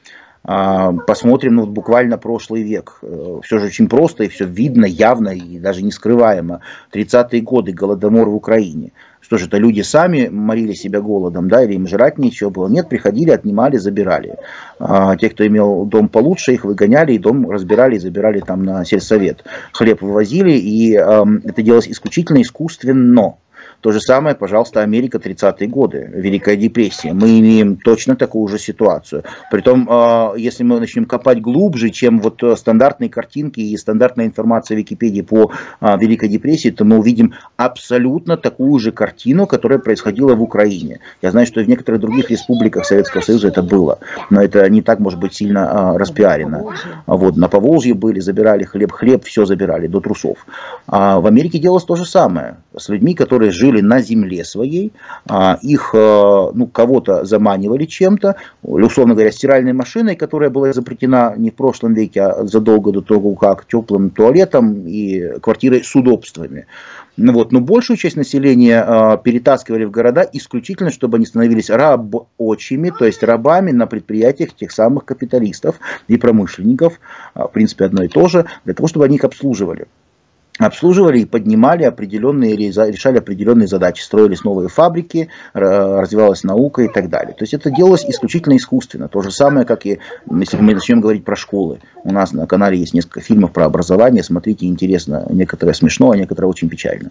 Посмотрим, ну, буквально прошлый век. Все же очень просто и все видно, явно и даже не скрываемо. тридцатые годы, голодомор в Украине. Что же это, люди сами морили себя голодом, да, или им жрать нечего было? Нет, приходили, отнимали, забирали. А те, кто имел дом получше, их выгоняли, и дом разбирали и забирали там на сельсовет. Хлеб вывозили, и э, это делалось исключительно искусственно. То же самое, пожалуйста, Америка, тридцатые годы, Великая депрессия. Мы имеем точно такую же ситуацию. Притом, если мы начнем копать глубже, чем вот стандартные картинки и стандартная информация в Википедии по Великой депрессии, то мы увидим абсолютно такую же картину, которая происходила в Украине. Я знаю, что в некоторых других республиках Советского Союза это было, но это не так, может быть, сильно распиарено. Вот, на Поволжье были, забирали хлеб, хлеб, все забирали до трусов. А в Америке делалось то же самое. С людьми, которые жили на земле своей, их, ну, кого-то заманивали чем-то, условно говоря, стиральной машиной, которая была изобретена не в прошлом веке, а задолго до того, как теплым туалетом и квартирой с удобствами. Ну, вот, но большую часть населения э, перетаскивали в города исключительно, чтобы они становились рабочими, то есть рабами на предприятиях тех самых капиталистов и промышленников, э, в принципе одно и то же, для того, чтобы они их обслуживали. Обслуживали и поднимали определенные, решали определенные задачи, строились новые фабрики, развивалась наука и так далее. То есть это делалось исключительно искусственно. То же самое, как и если мы начнем говорить про школы. У нас на канале есть несколько фильмов про образование, смотрите, интересно, некоторые смешно, а некоторые очень печально.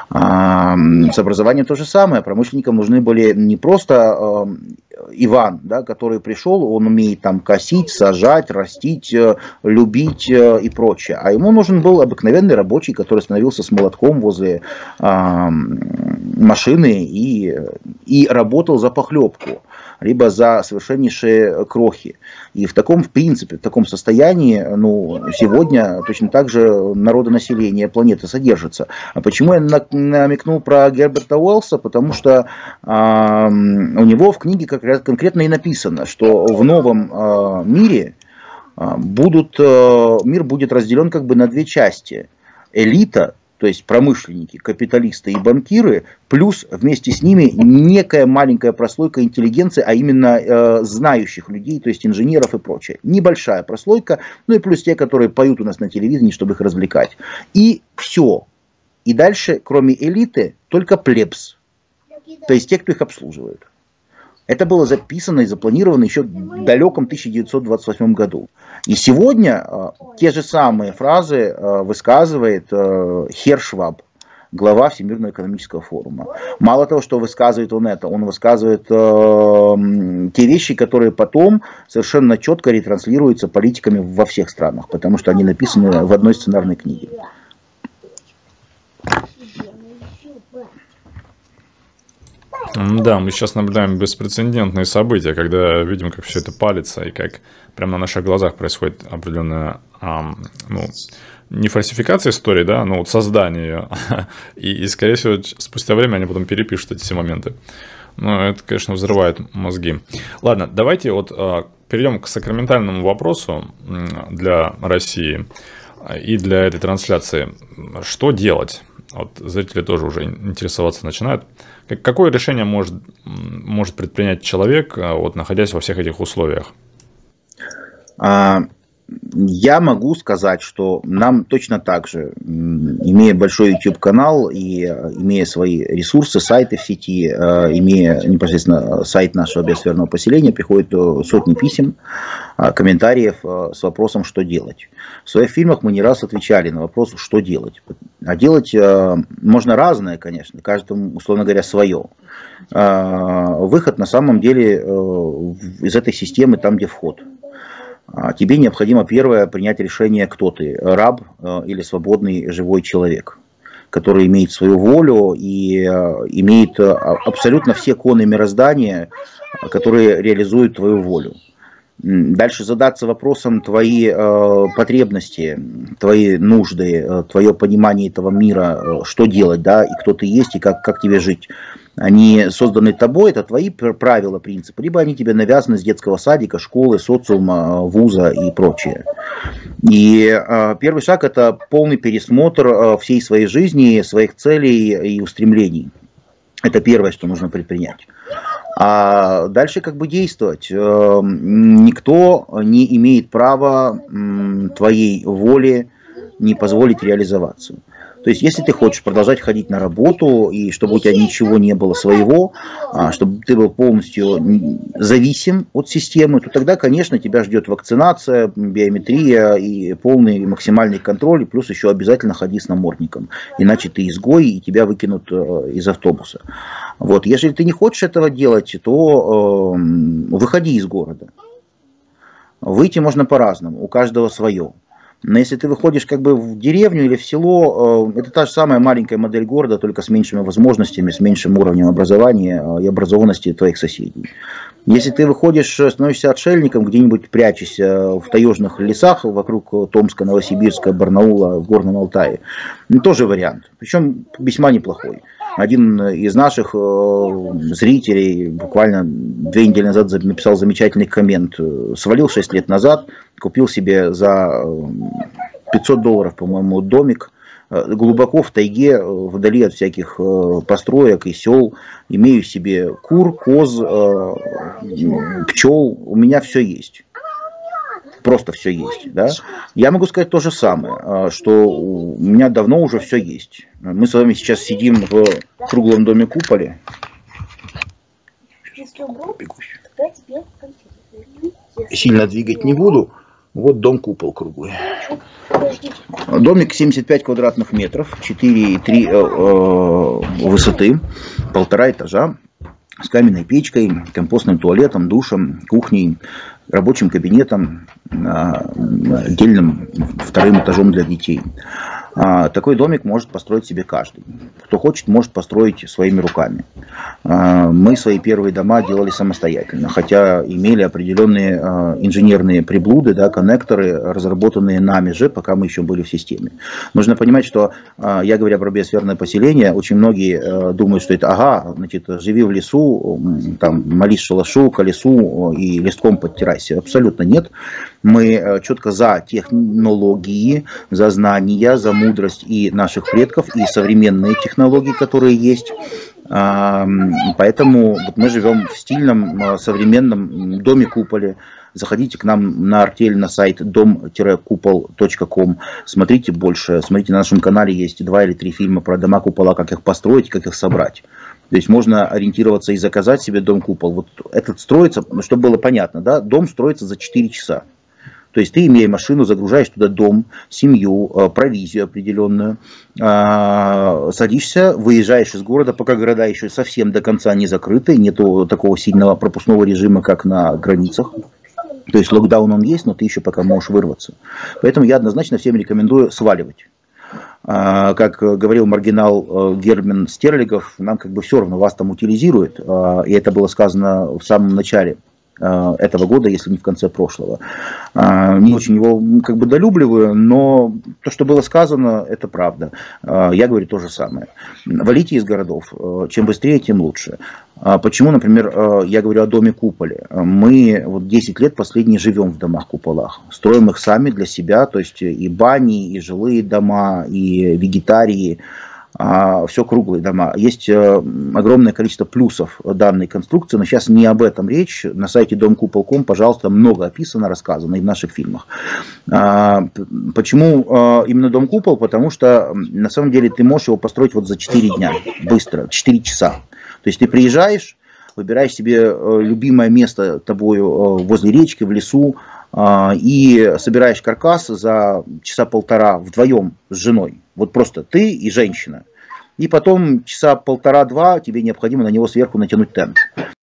С образованием то же самое. Промышленникам нужны были не просто Иван, да, который пришел, он умеет там косить, сажать, растить, любить и прочее. А ему нужен был обыкновенный рабочий, который становился с молотком возле э, машины и, и работал за похлебку, либо за совершеннейшие крохи. И в таком, в принципе, в таком состоянии, ну, сегодня точно так же народонаселение планеты содержится. А почему я намекнул про Герберта Уэллса? Потому что э, у него в книге как раз конкретно и написано, что в новом э, мире э, будут, э, мир будет разделен как бы на две части. Элита, то есть промышленники, капиталисты и банкиры, плюс вместе с ними некая маленькая прослойка интеллигенции, а именно э, знающих людей, то есть инженеров и прочее. Небольшая прослойка, ну и плюс те, которые поют у нас на телевидении, чтобы их развлекать. И все. И дальше, кроме элиты, только плебс, то есть те, кто их обслуживает. Это было записано и запланировано еще в далеком тысяча девятьсот двадцать восьмом году. И сегодня э, те же самые фразы э, высказывает э, Херр Шваб, глава Всемирного экономического форума. Мало того, что высказывает он это, он высказывает э, те вещи, которые потом совершенно четко ретранслируются политиками во всех странах, потому что они написаны в одной сценарной книге. Да, мы сейчас наблюдаем беспрецедентные события, когда видим, как все это палится, и как прямо на наших глазах происходит определенная, ам, ну, не фальсификация истории, да, но вот создание ее. И, и, скорее всего, спустя время они потом перепишут эти все моменты. Ну, это, конечно, взрывает мозги. Ладно, давайте вот а, перейдем к сакраментальному вопросу для России и для этой трансляции. Что делать? Вот зрители тоже уже интересоваться начинают. Какое решение может, может предпринять человек, вот, находясь во всех этих условиях? Я могу сказать, что нам точно так же, имея большой YouTube-канал и имея свои ресурсы, сайты в сети, имея непосредственно сайт нашего биосферного поселения, приходят сотни писем, комментариев с вопросом, что делать. В своих фильмах мы не раз отвечали на вопрос, что делать. А делать можно разное, конечно, каждому, условно говоря, свое. Выход на самом деле из этой системы там, где вход. Тебе необходимо первое принять решение, кто ты, раб или свободный живой человек, который имеет свою волю и имеет абсолютно все коны мироздания, которые реализуют твою волю. Дальше задаться вопросом твои потребности, твои нужды, твое понимание этого мира, что делать, да, и кто ты есть, и как, как тебе жить. Они созданы тобой, это твои правила, принципы, либо они тебе навязаны с детского садика, школы, социума, вуза и прочее. И э, первый шаг — это полный пересмотр э, всей своей жизни, своих целей и устремлений. Это первое, что нужно предпринять. А дальше как бы действовать. Э, никто не имеет права э, твоей воле не позволить реализоваться. То есть, если ты хочешь продолжать ходить на работу, и чтобы у тебя ничего не было своего, чтобы ты был полностью зависим от системы, то тогда, конечно, тебя ждет вакцинация, биометрия и полный максимальный контроль, и плюс еще обязательно ходи с намордником. Иначе ты изгой, и тебя выкинут из автобуса. Вот. Если ты не хочешь этого делать, то э, выходи из города. Выйти можно по-разному, у каждого свое. Но если ты выходишь как бы в деревню или в село, это та же самая маленькая модель города, только с меньшими возможностями, с меньшим уровнем образования и образованности твоих соседей. Если ты выходишь, становишься отшельником, где-нибудь прячешься в таежных лесах вокруг Томска, Новосибирска, Барнаула, в Горном Алтае, тоже вариант, причем весьма неплохой. Один из наших зрителей буквально две недели назад написал замечательный коммент. Свалил шесть лет назад, купил себе за пятьсот долларов, по-моему, домик глубоко в тайге, вдали от всяких построек и сел. Имею себе кур, коз, пчел. У меня все есть. Просто все есть. Да? Я могу сказать то же самое, что у меня давно уже все есть. Мы с вами сейчас сидим в круглом доме куполе. Сильно двигать не буду. Вот дом купол круглый. Домик семьдесят пять квадратных метров, четыре и три э, э, высоты, полтора этажа, с каменной печкой, компостным туалетом, душем, кухней, рабочим кабинетом, отдельным вторым этажом для детей. Такой домик может построить себе каждый. Кто хочет, может построить своими руками. Мы свои первые дома делали самостоятельно, хотя имели определенные инженерные приблуды, да, коннекторы, разработанные нами же, пока мы еще были в системе. Нужно понимать, что, я говоря про биосферное поселение, очень многие думают, что это, ага, значит, живи в лесу, там, молись шалашу, колесу и листком подтирайся. Абсолютно нет. Мы четко за технологии, за знания, за мудрость и наших предков, и современные технологии, которые есть. Поэтому вот мы живем в стильном, современном доме-куполе. Заходите к нам на артель, на сайт дом купол точка ком. Смотрите больше. Смотрите, на нашем канале есть два или три фильма про дома-купола, как их построить, как их собрать. То есть можно ориентироваться и заказать себе дом-купол. Вот этот строится, чтобы было понятно, да, дом строится за четыре часа. То есть ты, имея машину, загружаешь туда дом, семью, провизию определенную, садишься, выезжаешь из города, пока города еще совсем до конца не закрыты, нету такого сильного пропускного режима, как на границах. То есть локдаун он есть, но ты еще пока можешь вырваться. Поэтому я однозначно всем рекомендую сваливать. Как говорил маргинал Герман Стерлигов, нам как бы все равно, вас там утилизируют, и это было сказано в самом начале этого года, если не в конце прошлого. Не очень его как бы долюбливаю, но то, что было сказано, это правда. Я говорю то же самое. Валите из городов. Чем быстрее, тем лучше. Почему, например, я говорю о доме-куполе? Мы вот десять лет последние живем в домах-куполах. Строим их сами для себя, то есть и бани, и жилые дома, и вегетарии. все круглые дома. Есть огромное количество плюсов данной конструкции, но сейчас не об этом речь. На сайте дом купол точка ком, пожалуйста, много описано, рассказано и в наших фильмах. Почему именно дом купол? Потому что на самом деле ты можешь его построить вот за четыре дня, быстро, четыре часа. То есть ты приезжаешь, выбираешь себе любимое место тобою возле речки, в лесу, и собираешь каркас за часа полтора вдвоем с женой. Вот просто ты и женщина. И потом часа полтора-два тебе необходимо на него сверху натянуть тент.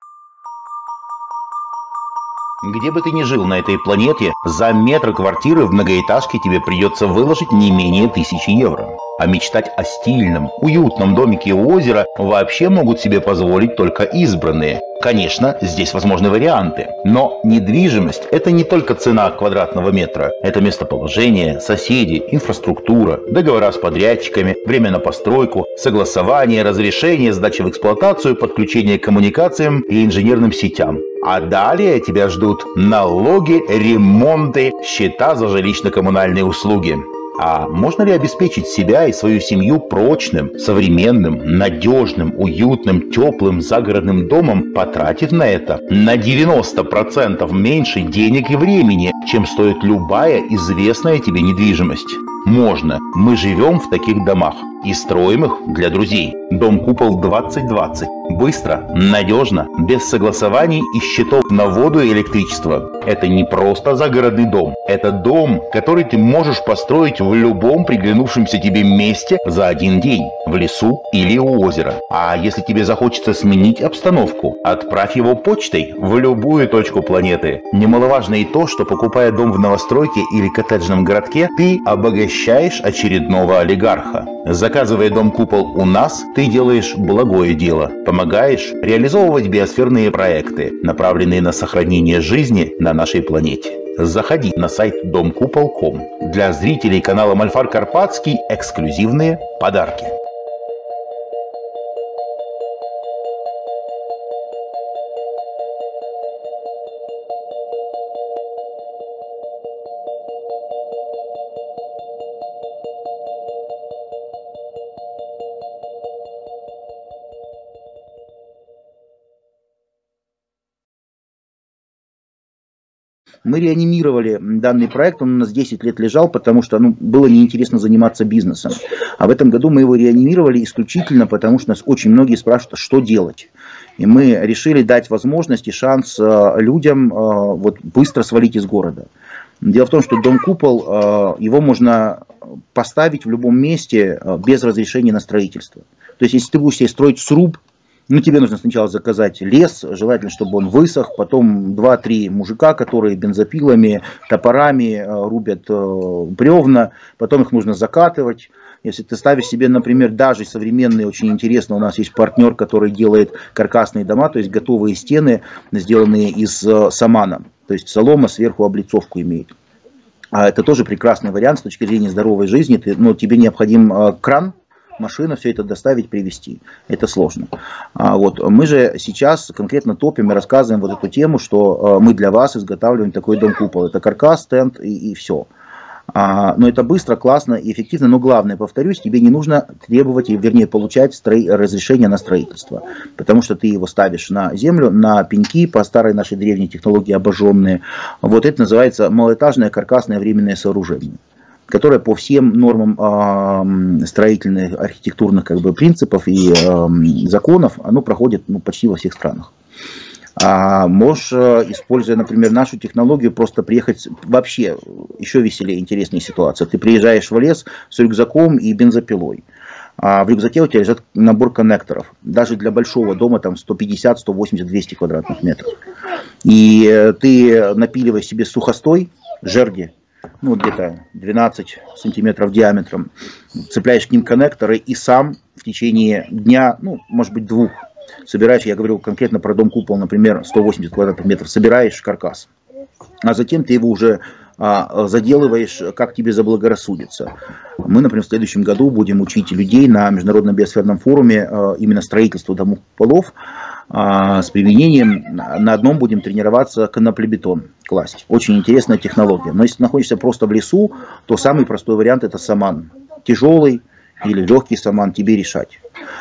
Где бы ты ни жил на этой планете, за метр квартиры в многоэтажке тебе придется выложить не менее тысячи евро. А мечтать о стильном, уютном домике у озера вообще могут себе позволить только избранные. Конечно, здесь возможны варианты, но недвижимость – это не только цена квадратного метра. Это местоположение, соседи, инфраструктура, договора с подрядчиками, время на постройку, согласование, разрешение, сдача в эксплуатацию, подключение к коммуникациям и инженерным сетям. А далее тебя ждут налоги, ремонты, счета за жилищно-коммунальные услуги. А можно ли обеспечить себя и свою семью прочным, современным, надежным, уютным, теплым загородным домом, потратив на это на девяносто процентов меньше денег и времени, чем стоит любая известная тебе недвижимость? Можно. Мы живем в таких домах и строим их для друзей. Дом Купол двадцать двадцать. Быстро, надежно, без согласований и счетов на воду и электричество. Это не просто загородный дом. Это дом, который ты можешь построить в любом приглянувшемся тебе месте за один день. В лесу или у озера. А если тебе захочется сменить обстановку, отправь его почтой в любую точку планеты. Немаловажно и то, что покупая дом в новостройке или коттеджном городке, ты обогащаешь очередного олигарха. Заказывая дом Купол у нас, ты делаешь благое дело. Помогаешь реализовывать биосферные проекты, направленные на сохранение жизни на нашей планете. Заходи на сайт дом купол точка ком. Для зрителей канала Мальфар Карпатский эксклюзивные подарки. Мы реанимировали данный проект, он у нас десять лет лежал, потому что ну, было неинтересно заниматься бизнесом. А в этом году мы его реанимировали исключительно потому, что нас очень многие спрашивают, что делать. И мы решили дать возможность и шанс людям вот, быстро свалить из города. Дело в том, что дом Купол, его можно поставить в любом месте без разрешения на строительство. То есть, если ты будешь себе строить сруб, ну, тебе нужно сначала заказать лес, желательно, чтобы он высох, потом два-три мужика, которые бензопилами, топорами рубят бревна, потом их нужно закатывать. Если ты ставишь себе, например, даже современные, очень интересно, у нас есть партнер, который делает каркасные дома, то есть готовые стены, сделанные из самана, то есть солома сверху облицовку имеет. А это тоже прекрасный вариант с точки зрения здоровой жизни, ты, ну, тебе необходим кран, машина, все это доставить, привезти. Это сложно. А вот мы же сейчас конкретно топим и рассказываем вот эту тему, что мы для вас изготавливаем такой дом Купол. Это каркас, тент и, и все. А, но это быстро, классно и эффективно. Но главное, повторюсь, тебе не нужно требовать, вернее, получать строи, разрешение на строительство. Потому что ты его ставишь на землю, на пеньки, по старой нашей древней технологии обожженные. Вот это называется малоэтажное каркасное временное сооружение, которое по всем нормам э, строительных, архитектурных как бы, принципов и э, законов, оно проходит ну, почти во всех странах. А можешь, используя, например, нашу технологию, просто приехать вообще еще веселее, интереснее ситуация. Ты приезжаешь в лес с рюкзаком и бензопилой. А в рюкзаке у тебя лежит набор коннекторов. Даже для большого дома там сто пятьдесят, сто восемьдесят, двести квадратных метров. И ты напиливаешь себе сухостой, жерди, ну, где-то двенадцать сантиметров диаметром, цепляешь к ним коннекторы и сам в течение дня, ну, может быть, двух, собираешь, я говорю конкретно про дом Купол, например, сто восемьдесят квадратных метров, собираешь каркас, а затем ты его уже а, заделываешь, как тебе заблагорассудится. Мы, например, в следующем году будем учить людей на Международном биосферном форуме а, именно строительству домов Куполов, с применением, на одном будем тренироваться коноплебетон класть. Очень интересная технология. Но если ты находишься просто в лесу, то самый простой вариант это саман. Тяжелый, или легкий саман, тебе решать.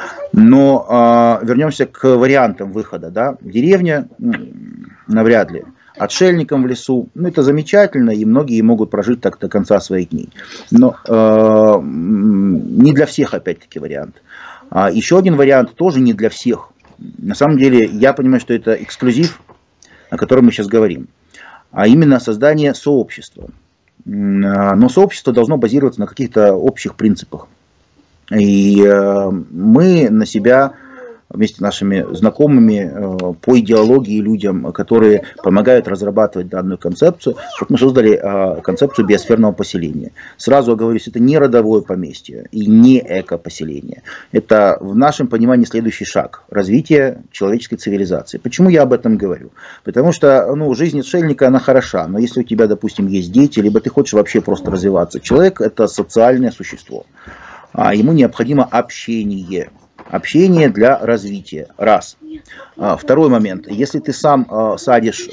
Но э, вернемся к вариантам выхода. Да? Деревня, навряд ли. Отшельником в лесу, ну это замечательно, и многие могут прожить так до конца своих дней. Но э, не для всех, опять-таки, вариант. А еще один вариант тоже не для всех. На самом деле, я понимаю, что это эксклюзив, о котором мы сейчас говорим. А именно создание сообщества. Но сообщество должно базироваться на каких-то общих принципах. И э, мы на себя вместе с нашими знакомыми по идеологии людям, которые помогают разрабатывать данную концепцию, чтобы мы создали концепцию биосферного поселения. Сразу оговорюсь, это не родовое поместье и не эко-поселение. Это в нашем понимании следующий шаг развития человеческой цивилизации. Почему я об этом говорю? Потому что ну, жизнь отшельника, она хороша, но если у тебя, допустим, есть дети, либо ты хочешь вообще просто развиваться, человек – это социальное существо, а ему необходимо общение. Общение для развития. Раз. Второй момент. Если ты сам садишь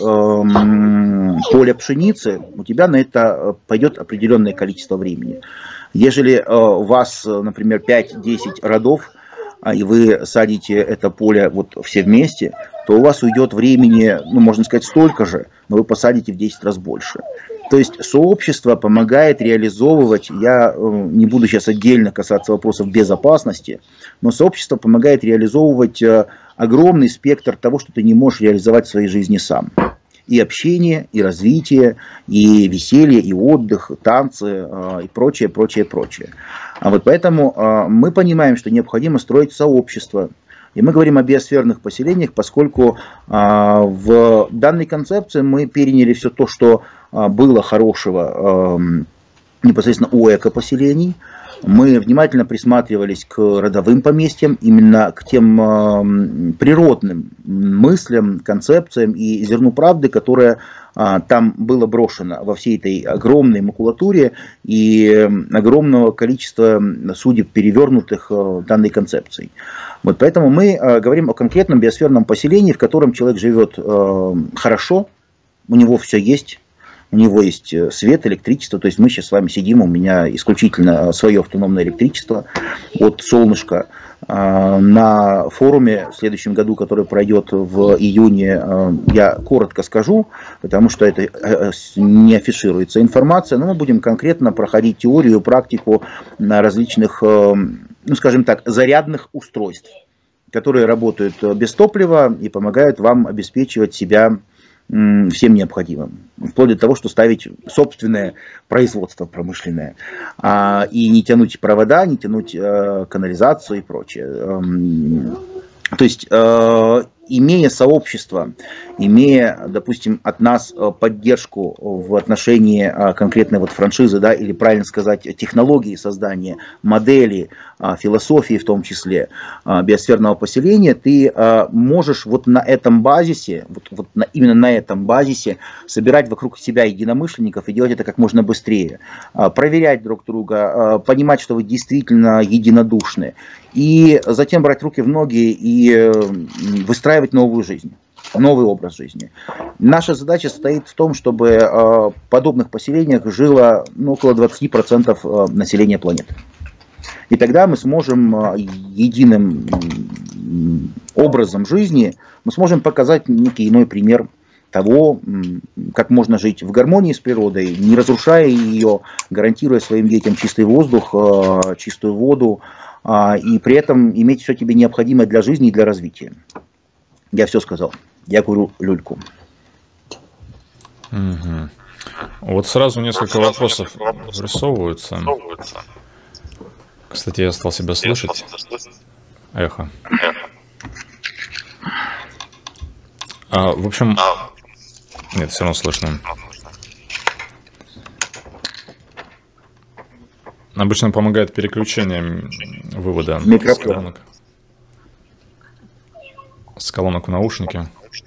поле пшеницы, у тебя на это пойдет определенное количество времени. Ежели у вас, например, пять-десять родов, и вы садите это поле вот все вместе, то у вас уйдет времени, ну, можно сказать, столько же, но вы посадите в десять раз больше. То есть сообщество помогает реализовывать, я не буду сейчас отдельно касаться вопросов безопасности, но сообщество помогает реализовывать огромный спектр того, что ты не можешь реализовать в своей жизни сам. И общение, и развитие, и веселье, и отдых, танцы, и прочее, прочее, прочее. А вот поэтому мы понимаем, что необходимо строить сообщество. И мы говорим о биосферных поселениях, поскольку в данной концепции мы переняли все то, что было хорошего непосредственно у экопоселений. Мы внимательно присматривались к родовым поместьям, именно к тем э, природным мыслям, концепциям и зерну правды, которое э, там было брошено во всей этой огромной макулатуре и огромного количества судеб, перевернутых э, данной концепцией. Вот поэтому мы э, говорим о конкретном биосферном поселении, в котором человек живет э, хорошо, у него все есть. У него есть свет, электричество, то есть мы сейчас с вами сидим, у меня исключительно свое автономное электричество от солнышка. На форуме в следующем году, который пройдет в июне, я коротко скажу, потому что это не афишируется информация, но мы будем конкретно проходить теорию, практику на различных, ну скажем так, зарядных устройств, которые работают без топлива и помогают вам обеспечивать себя всем необходимым. Вплоть до того, что ставить собственное производство промышленное. А, и не тянуть провода, не тянуть э, канализацию и прочее. Эм, то есть, э, имея сообщество, имея, допустим, от нас поддержку в отношении конкретной вот франшизы, да, или правильно сказать, технологии создания, модели, философии в том числе, биосферного поселения, ты можешь вот на этом базисе, вот, вот на, именно на этом базисе собирать вокруг себя единомышленников и делать это как можно быстрее, проверять друг друга, понимать, что вы действительно единодушны, и затем брать руки в ноги и выстраивать новую жизнь, новый образ жизни. Наша задача состоит в том, чтобы в подобных поселениях жило ну, около двадцати процентов населения планеты. И тогда мы сможем единым образом жизни, мы сможем показать некий иной пример того, как можно жить в гармонии с природой, не разрушая ее, гарантируя своим детям чистый воздух, чистую воду, и при этом иметь все тебе необходимое для жизни и для развития. Я все сказал. Я курю люльку. Угу. Вот сразу несколько вот сразу вопросов вырисовываются. Кстати, я стал себя слышать. Эхо. А, в общем... Нет, все равно слышно. Обычно помогает переключение вывода с колонок. С колонок в наушники.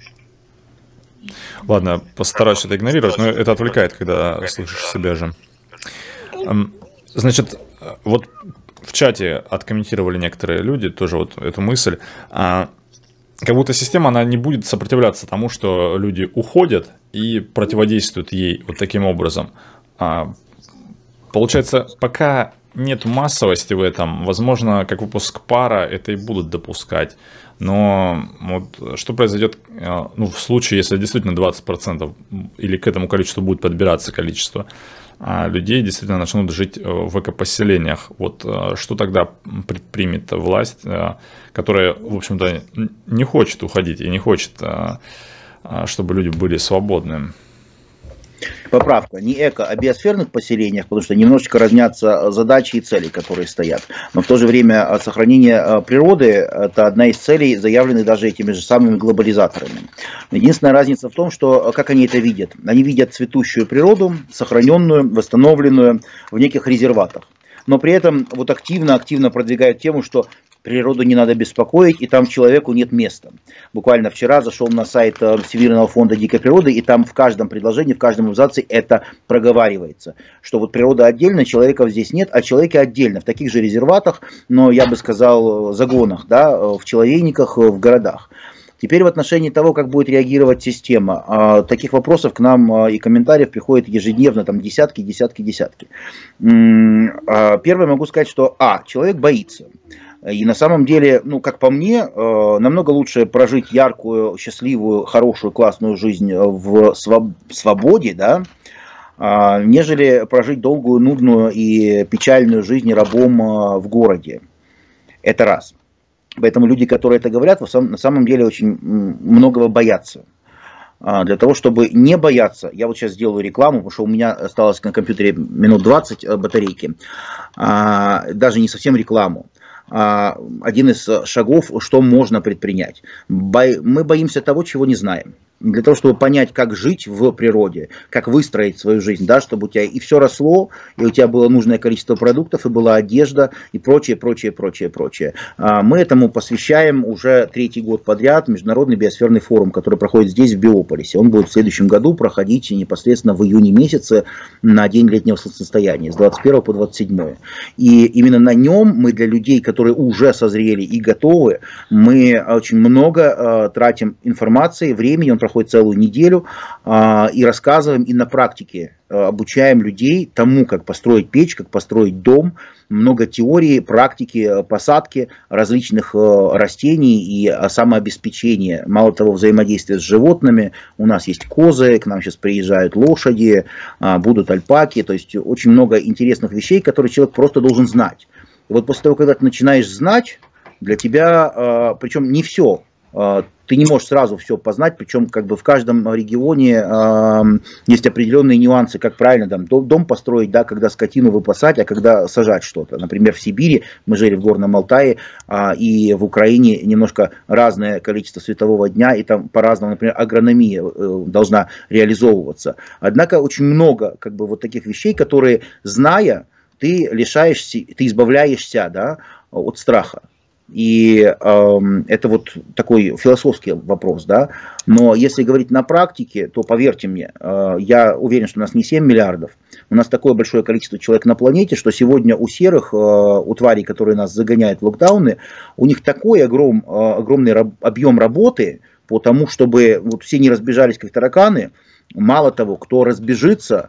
Ладно, постараюсь это игнорировать, но это отвлекает, когда слышишь себя же. Значит, вот в чате откомментировали некоторые люди тоже вот эту мысль. Как будто система, она не будет сопротивляться тому, что люди уходят и противодействуют ей вот таким образом. получается, пока нет массовости в этом, возможно, как выпуск пара это и будут допускать. Но вот что произойдет, ну, в случае, если действительно двадцать процентов или к этому количеству будет подбираться количество людей, действительно начнут жить в экопоселениях. Вот что тогда предпримет власть, которая, в общем-то, не хочет уходить и не хочет, чтобы люди были свободны? Поправка. Не эко, а биосферных поселениях, потому что немножечко разнятся задачи и цели, которые стоят. Но в то же время сохранение природы – это одна из целей, заявленных даже этими же самыми глобализаторами. Единственная разница в том, что как они это видят. Они видят цветущую природу, сохраненную, восстановленную в неких резерватах. Но при этом вот активно-активно продвигают тему, что природу не надо беспокоить, и там человеку нет места. Буквально вчера зашел на сайт Всемирного фонда дикой природы, и там в каждом предложении, в каждом абзаце это проговаривается. Что вот природа отдельно, человеков здесь нет, а человеки отдельно, в таких же резерватах, но я бы сказал загонах, да, в человейниках, в городах. Теперь в отношении того, как будет реагировать система, таких вопросов к нам и комментариев приходит ежедневно, там десятки, десятки, десятки. Первое могу сказать, что а, человек боится. И на самом деле, ну, как по мне, намного лучше прожить яркую, счастливую, хорошую, классную жизнь в свободе, да, нежели прожить долгую, нудную и печальную жизнь рабом в городе. Это раз. Поэтому люди, которые это говорят, на самом деле очень многого боятся. Для того, чтобы не бояться, я вот сейчас сделаю рекламу, потому что у меня осталось на компьютере минут двадцать батарейки, даже не совсем рекламу. Один из шагов, что можно предпринять. Мы боимся того, чего не знаем. Для того, чтобы понять, как жить в природе, как выстроить свою жизнь, да, чтобы у тебя и все росло, и у тебя было нужное количество продуктов, и была одежда, и прочее, прочее, прочее, прочее. Мы этому посвящаем уже третий год подряд Международный биосферный форум, который проходит здесь, в Биополисе. Он будет в следующем году проходить непосредственно в июне месяце на День летнего солнцестояния, с двадцать первого по двадцать седьмое. И именно на нем мы для людей, которые уже созрели и готовы, мы очень много тратим информации, времени, он проходит целую неделю, и рассказываем, и на практике обучаем людей тому, как построить печь, как построить дом. Много теории, практики, посадки различных растений и самообеспечения. Мало того, взаимодействия с животными. У нас есть козы, к нам сейчас приезжают лошади, будут альпаки. То есть очень много интересных вещей, которые человек просто должен знать. И вот после того, когда ты начинаешь знать, для тебя, причем не все, ты не можешь сразу все познать, причем как бы в каждом регионе э, есть определенные нюансы, как правильно там, дом построить, да, когда скотину выпасать, а когда сажать что-то. Например, в Сибири, мы жили в Горном Алтае, э, и в Украине немножко разное количество светового дня, и там по-разному, например, агрономия э, должна реализовываться. Однако очень много как бы вот таких вещей, которые, зная, ты лишаешься, ты избавляешься, да, от страха. И э, это вот такой философский вопрос, да. Но если говорить на практике, то поверьте мне, э, я уверен, что у нас не семь миллиардов, у нас такое большое количество человек на планете, что сегодня у серых, э, у тварей, которые нас загоняют в локдауны, у них такой огром, э, огромный раб, объем работы по тому, чтобы вот все не разбежались как тараканы. Мало того, кто разбежится,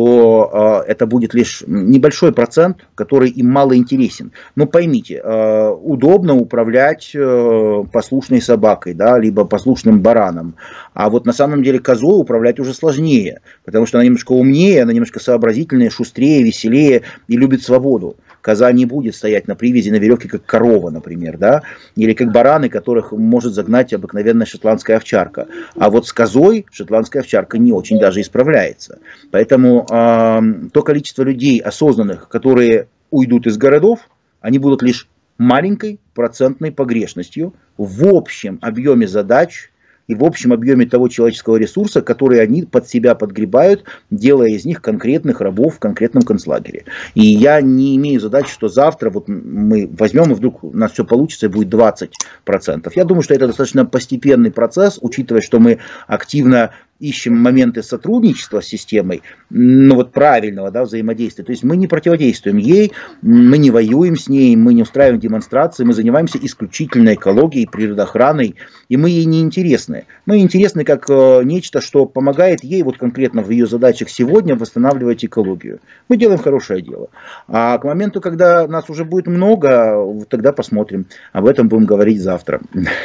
то э, это будет лишь небольшой процент, который им мало интересен. Но поймите, э, удобно управлять э, послушной собакой, да, либо послушным бараном. А вот на самом деле козой управлять уже сложнее, потому что она немножко умнее, она немножко сообразительнее, шустрее, веселее и любит свободу. Коза не будет стоять на привязи, на веревке, как корова, например, да, или как бараны, которых может загнать обыкновенная шотландская овчарка. А вот с козой шотландская овчарка не очень даже исправляется. Поэтому э, то количество людей осознанных, которые уйдут из городов, они будут лишь маленькой процентной погрешностью в общем объеме задач и в общем объеме того человеческого ресурса, который они под себя подгребают, делая из них конкретных рабов в конкретном концлагере. И я не имею задачи, что завтра вот мы возьмем и вдруг у нас все получится и будет двадцать процентов. Я думаю, что это достаточно постепенный процесс, учитывая, что мы активно ищем моменты сотрудничества с системой, ну вот правильного, да, взаимодействия. То есть мы не противодействуем ей, мы не воюем с ней, мы не устраиваем демонстрации, мы занимаемся исключительно экологией, природоохраной, и мы ей не интересны. Мы интересны как э, нечто, что помогает ей вот конкретно в ее задачах сегодня восстанавливать экологию. Мы делаем хорошее дело. А к моменту, когда нас уже будет много, тогда посмотрим. Об этом будем говорить завтра.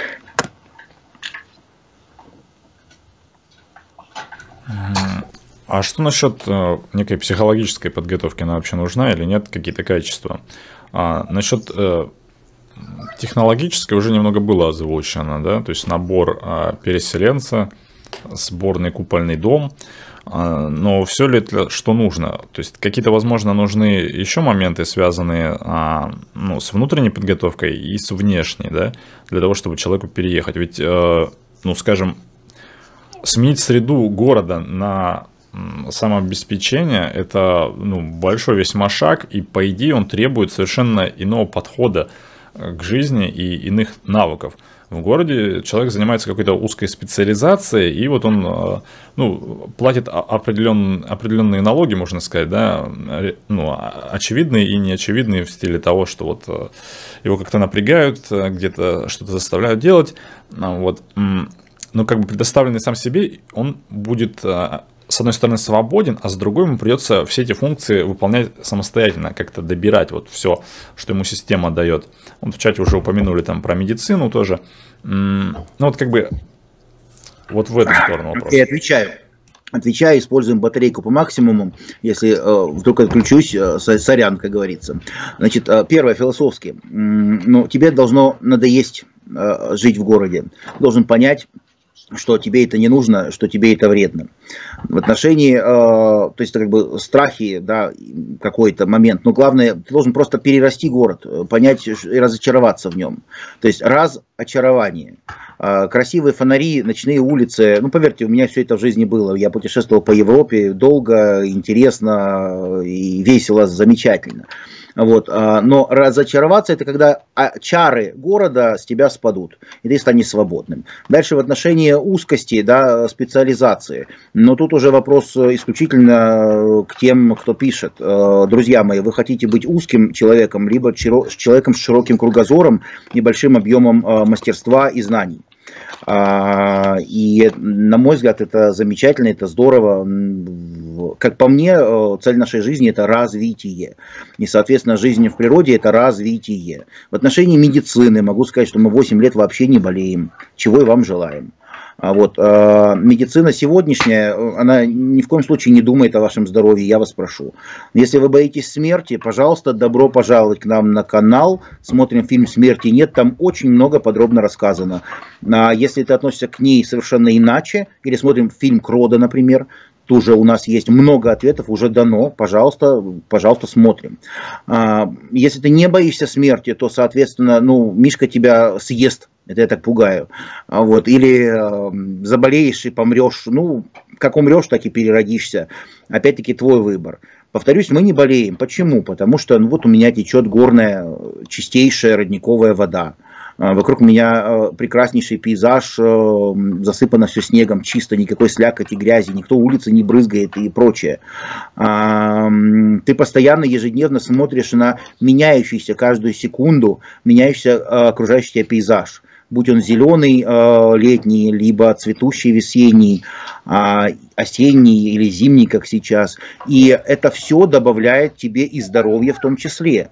А что насчет э, некой психологической подготовки? Она вообще нужна или нет? Какие-то качества? А, насчет э, технологической уже немного было озвучено, да? То есть набор э, переселенца, сборный купольный дом. Э, но все ли это, что нужно? То есть какие-то, возможно, нужны еще моменты, связанные э, ну, с внутренней подготовкой и с внешней, да? Для того, чтобы человеку переехать. Ведь, э, ну, скажем, сменить среду города на самообеспечение – это ну, большой весьма шаг, и по идее он требует совершенно иного подхода к жизни и иных навыков. В городе человек занимается какой-то узкой специализацией, и вот он ну, платит определен, определенные налоги, можно сказать, да, ну, очевидные и неочевидные в стиле того, что вот его как-то напрягают, где-то что-то заставляют делать. Вот. Но как бы предоставленный сам себе, он будет, с одной стороны, свободен, а с другой ему придется все эти функции выполнять самостоятельно, как-то добирать вот все, что ему система дает. Вот в чате уже упомянули там про медицину тоже. Ну вот как бы вот в эту сторону вопрос. Я отвечаю. Отвечаю, используем батарейку по максимуму. Если э, вдруг отключусь, э, сорян, как говорится. Значит, э, первое, философски. Ну, тебе должно надоесть э, жить в городе. Должен понять, что тебе это не нужно, что тебе это вредно. В отношении, э, то есть как бы страхи, да, какой-то момент, но главное, ты должен просто перерасти город, понять и разочароваться в нем. То есть разочарование. Э, красивые фонари, ночные улицы, ну поверьте, у меня все это в жизни было. Я путешествовал по Европе долго, интересно и весело, замечательно. Вот, но разочароваться — это когда чары города с тебя спадут, и ты станешь свободным. Дальше в отношении узкости, да, специализации. Но тут уже вопрос исключительно к тем, кто пишет. Друзья мои, вы хотите быть узким человеком, либо человеком с широким кругозором и большим объемом мастерства и знаний. И, на мой взгляд, это замечательно, это здорово. Как по мне, цель нашей жизни – это развитие. И, соответственно, жизнь в природе – это развитие. В отношении медицины могу сказать, что мы восемь лет вообще не болеем, чего и вам желаем. А вот, э, медицина сегодняшняя, она ни в коем случае не думает о вашем здоровье, я вас прошу. Если вы боитесь смерти, пожалуйста, добро пожаловать к нам на канал. Смотрим фильм «Смерти нет», там очень много подробно рассказано. А если ты относишься к ней совершенно иначе, или смотрим фильм «Крода», например, тоже у нас есть много ответов, уже дано, пожалуйста, пожалуйста, смотрим. Если ты не боишься смерти, то, соответственно, ну, Мишка тебя съест, это я так пугаю. Вот. Или э, заболеешь и помрешь, ну, как умрешь, так и переродишься. Опять-таки твой выбор. Повторюсь, мы не болеем. Почему? Потому что ну, вот у меня течет горная, чистейшая родниковая вода. Вокруг меня прекраснейший пейзаж, засыпано все снегом, чисто, никакой слякоти, грязи, никто улицы не брызгает и прочее. Ты постоянно, ежедневно смотришь на меняющийся каждую секунду, меняющийся окружающий тебя пейзаж. Будь он зеленый летний, либо цветущий весенний, осенний или зимний, как сейчас. И это все добавляет тебе и здоровье в том числе.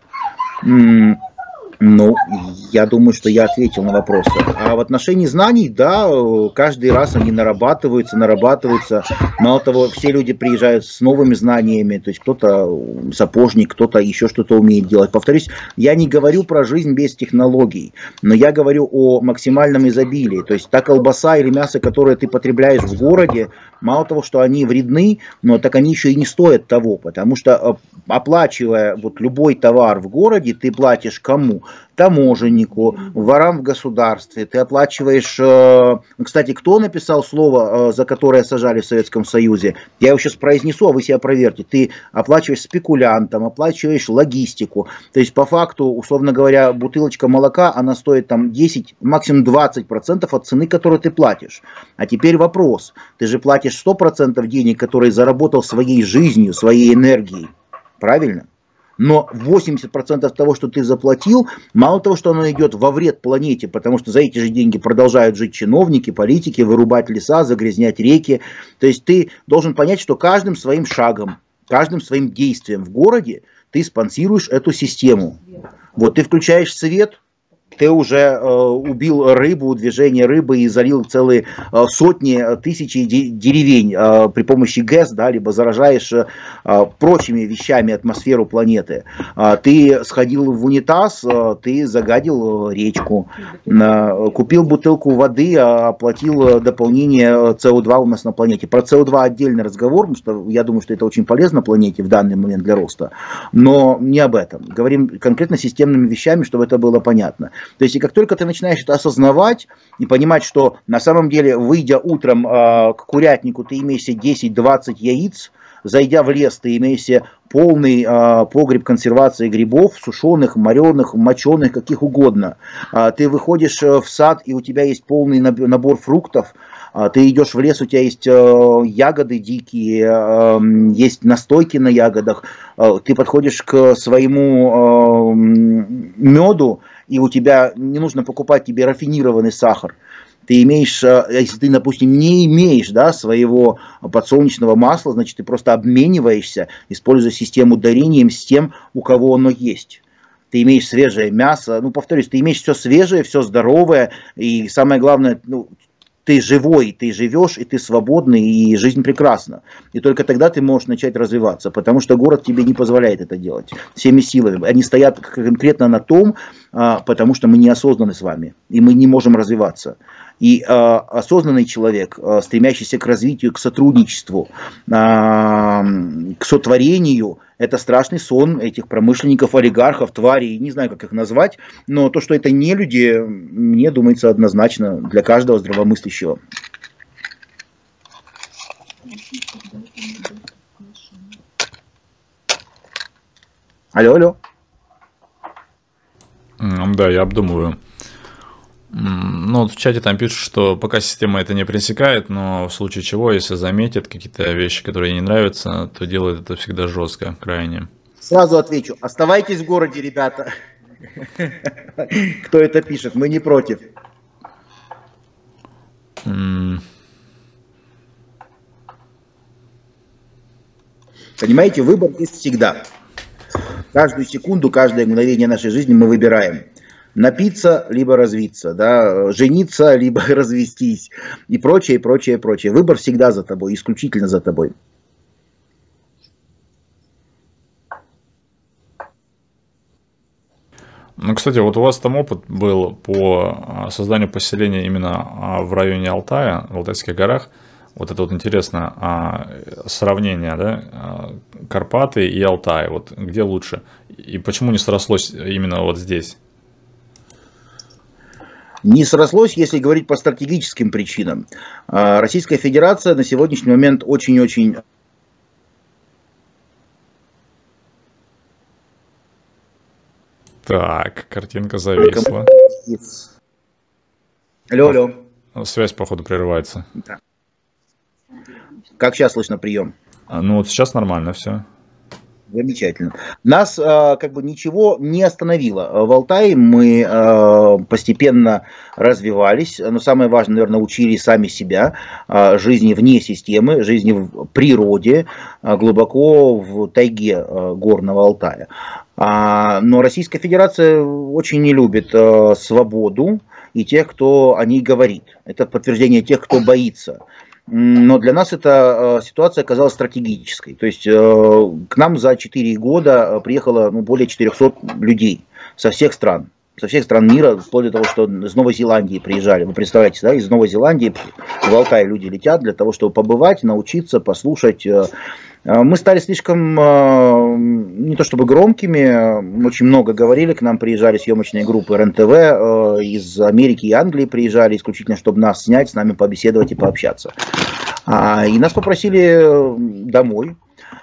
Ну, я думаю, что я ответил на вопросы. А в отношении знаний, да, каждый раз они нарабатываются, нарабатываются. Мало того, все люди приезжают с новыми знаниями, то есть кто-то сапожник, кто-то еще что-то умеет делать. Повторюсь, я не говорю про жизнь без технологий, но я говорю о максимальном изобилии. То есть та колбаса или мясо, которое ты потребляешь в городе, мало того, что они вредны, но так они еще и не стоят того, потому что оплачивая вот любой товар в городе, ты платишь кому? таможеннику, ворам в государстве, ты оплачиваешь... Э, кстати, кто написал слово, э, за которое сажали в Советском Союзе? Я его сейчас произнесу, а вы себя проверьте. Ты оплачиваешь спекулянтам, оплачиваешь логистику. То есть, по факту, условно говоря, бутылочка молока, она стоит там десять, максимум двадцать процентов от цены, которую ты платишь. А теперь вопрос. Ты же платишь сто процентов денег, которые заработал своей жизнью, своей энергией. Правильно? Но восемьдесят процентов того, что ты заплатил, мало того, что оно идет во вред планете, потому что за эти же деньги продолжают жить чиновники, политики, вырубать леса, загрязнять реки. То есть ты должен понять, что каждым своим шагом, каждым своим действием в городе ты спонсируешь эту систему. Вот ты включаешь свет, ты уже э, убил рыбу, движение рыбы и залил целые э, сотни, тысячи де деревень э, при помощи ГЭС, да, либо заражаешь э, прочими вещами атмосферу планеты. Э, ты сходил в унитаз, э, ты загадил речку, э, купил бутылку воды, оплатил дополнение С О два у нас на планете. Про С О два отдельный разговор, потому что я думаю, что это очень полезно планете в данный момент для роста, но не об этом. Говорим конкретно системными вещами, чтобы это было понятно. То есть, и как только ты начинаешь это осознавать и понимать, что на самом деле, выйдя утром э, к курятнику, ты имеешь десять-двадцать яиц, зайдя в лес, ты имеешь полный э, погреб консервации грибов, сушеных, мореных, моченых, каких угодно. Э, ты выходишь в сад, и у тебя есть полный набор фруктов. Ты идешь в лес, у тебя есть э, ягоды дикие, э, есть настойки на ягодах. Э, ты подходишь к своему э, меду, и у тебя не нужно покупать тебе рафинированный сахар. Ты имеешь, если ты, допустим, не имеешь, да, своего подсолнечного масла, значит, ты просто обмениваешься, используя систему дарением с тем, у кого оно есть. Ты имеешь свежее мясо, ну, повторюсь, ты имеешь все свежее, все здоровое, и самое главное, ну, ты живой, ты живешь, и ты свободный, и жизнь прекрасна. И только тогда ты можешь начать развиваться, потому что город тебе не позволяет это делать всеми силами. Они стоят конкретно на том, потому что мы неосознаны с вами, и мы не можем развиваться. И э, осознанный человек, э, стремящийся к развитию, к сотрудничеству, э, к сотворению, это страшный сон этих промышленников, олигархов, тварей, не знаю, как их назвать, но то, что это не люди, мне думается однозначно для каждого здравомыслящего. Алло, алло. Да, я обдумываю. Ну, вот в чате там пишут, что пока система это не пресекает, но в случае чего, если заметит какие-то вещи, которые ей не нравятся, то делает это всегда жестко, крайне. Сразу отвечу. Оставайтесь в городе, ребята. Кто это пишет? Мы не против. Понимаете, выбор есть всегда. Каждую секунду, каждое мгновение нашей жизни мы выбираем. Напиться, либо развиться, да, жениться, либо развестись, и прочее, прочее, прочее. Выбор всегда за тобой, исключительно за тобой. Ну, кстати, вот у вас там опыт был по созданию поселения именно в районе Алтая, в Алтайских горах. Вот это вот интересно, сравнение, да, Карпаты и Алтай, вот где лучше? И почему не срослось именно вот здесь? Не срослось, если говорить по стратегическим причинам. Российская Федерация на сегодняшний момент очень-очень... Так, картинка зависла. Алло, алло. Связь, походу, прерывается. Да. Как сейчас слышно прием? Ну вот сейчас нормально все. Замечательно. Нас э, как бы ничего не остановило. В Алтае мы э, постепенно развивались, но самое важное, наверное, учили сами себя, э, жизни вне системы, жизни в природе, э, глубоко в тайге э, горного Алтая. А, но Российская Федерация очень не любит э, свободу и тех, кто о ней говорит. Это подтверждение тех, кто боится. Но для нас эта ситуация оказалась стратегической. То есть к нам за четыре года приехало ну, более четырехсот людей со всех стран. Со всех стран мира, вплоть до того, что из Новой Зеландии приезжали. Вы представляете, да, из Новой Зеландии в Алтай люди летят для того, чтобы побывать, научиться, послушать. Мы стали слишком, не то чтобы громкими, очень много говорили, к нам приезжали съемочные группы эр эн тэ вэ из Америки и Англии приезжали исключительно, чтобы нас снять, с нами побеседовать и пообщаться. И нас попросили домой.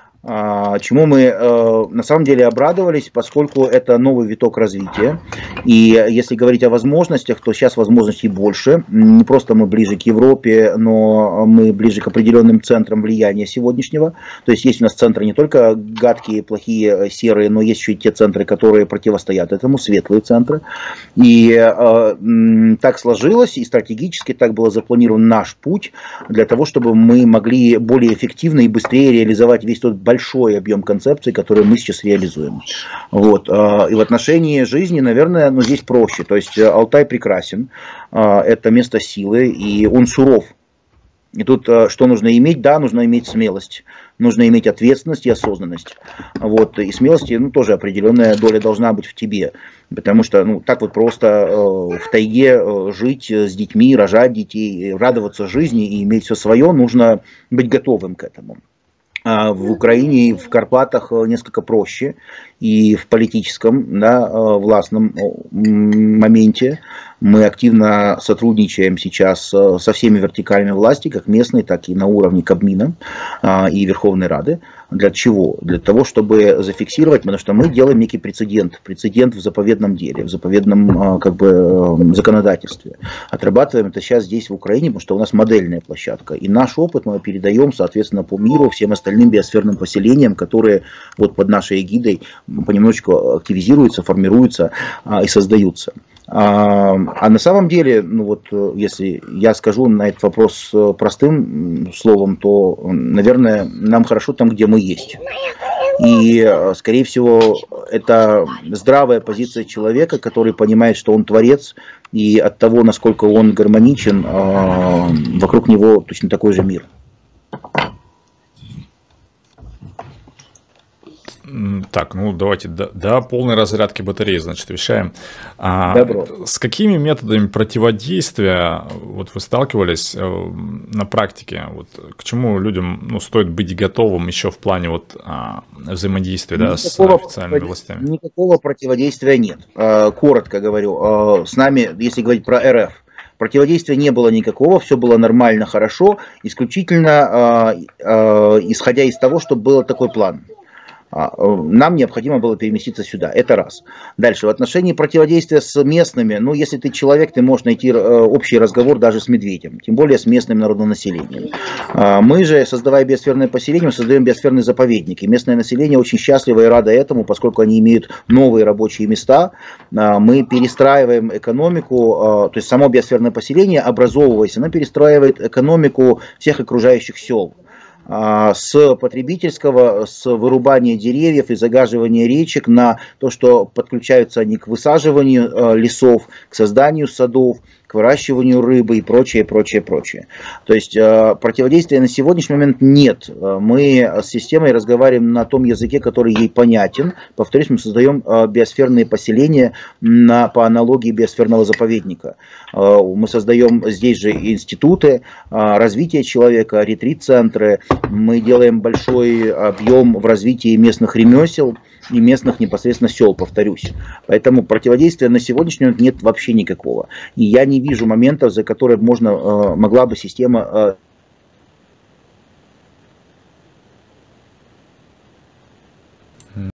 Чему мы на самом деле обрадовались, поскольку это новый виток развития. И если говорить о возможностях, то сейчас возможностей больше. Не просто мы ближе к Европе, но мы ближе к определенным центрам влияния сегодняшнего. То есть есть у нас центры не только гадкие, плохие, серые, но есть еще и те центры, которые противостоят этому, светлые центры. И э, так сложилось, и стратегически так был запланирован наш путь для того, чтобы мы могли более эффективно и быстрее реализовать весь тот большой объем концепций, которые мы сейчас реализуем. Вот. И в отношении жизни, наверное, ну, здесь проще. То есть Алтай прекрасен, это место силы, и он суров. И тут что нужно иметь? Да, нужно иметь смелость, нужно иметь ответственность и осознанность. Вот. И смелости, ну, тоже определенная доля должна быть в тебе. Потому что, ну, так вот просто э, в тайге э, жить с детьми, рожать детей, радоваться жизни и иметь все свое, нужно быть готовым к этому. В Украине и в Карпатах несколько проще, и в политическом, да, властном моменте мы активно сотрудничаем сейчас со всеми вертикалями власти, как местной, так и на уровне Кабмина и Верховной Рады. Для чего? Для того, чтобы зафиксировать, потому что мы делаем некий прецедент, прецедент в заповедном деле, в заповедном, как бы, законодательстве. Отрабатываем это сейчас здесь в Украине, потому что у нас модельная площадка. И наш опыт мы передаем, соответственно, по миру всем остальным биосферным поселениям, которые вот под нашей эгидой понемножечку активизируются, формируются и создаются. А, а на самом деле, ну вот, если я скажу на этот вопрос простым словом, то, наверное, нам хорошо там, где мы есть. И, скорее всего, это здравая позиция человека, который понимает, что он творец, и от того, насколько он гармоничен, вокруг него точно такой же мир. Так, ну давайте до, до полной разрядки батареи, значит, вещаем. А, Добро. С какими методами противодействия вот вы сталкивались на практике? Вот, к чему людям, ну, стоит быть готовым еще в плане вот, а, взаимодействия, да, с официальными властями? Никакого противодействия нет. Коротко говорю, с нами, если говорить про эр эф, противодействия не было никакого, все было нормально, хорошо, исключительно исходя из того, что был такой план. Нам необходимо было переместиться сюда, это раз. Дальше, в отношении противодействия с местными, ну, если ты человек, ты можешь найти общий разговор даже с медведем, тем более с местным народным населением. Мы же, создавая биосферное поселение, мы создаем биосферные заповедники. Местное население очень счастливо и радо этому, поскольку они имеют новые рабочие места. Мы перестраиваем экономику, то есть само биосферное поселение, образовываясь, оно перестраивает экономику всех окружающих сел. С потребительского, с вырубания деревьев и загаживания речек на то, что подключаются они к высаживанию лесов, к созданию садов, к выращиванию рыбы и прочее, прочее, прочее. То есть противодействия на сегодняшний момент нет. Мы с системой разговариваем на том языке, который ей понятен. Повторюсь, мы создаем биосферные поселения на, по аналогии биосферного заповедника. Мы создаем здесь же институты развития человека, ретрит-центры. Мы делаем большой объем в развитии местных ремесел и местных непосредственно сел, повторюсь. Поэтому противодействия на сегодняшний момент нет вообще никакого. И я не вижу моментов, за которые можно, могла бы система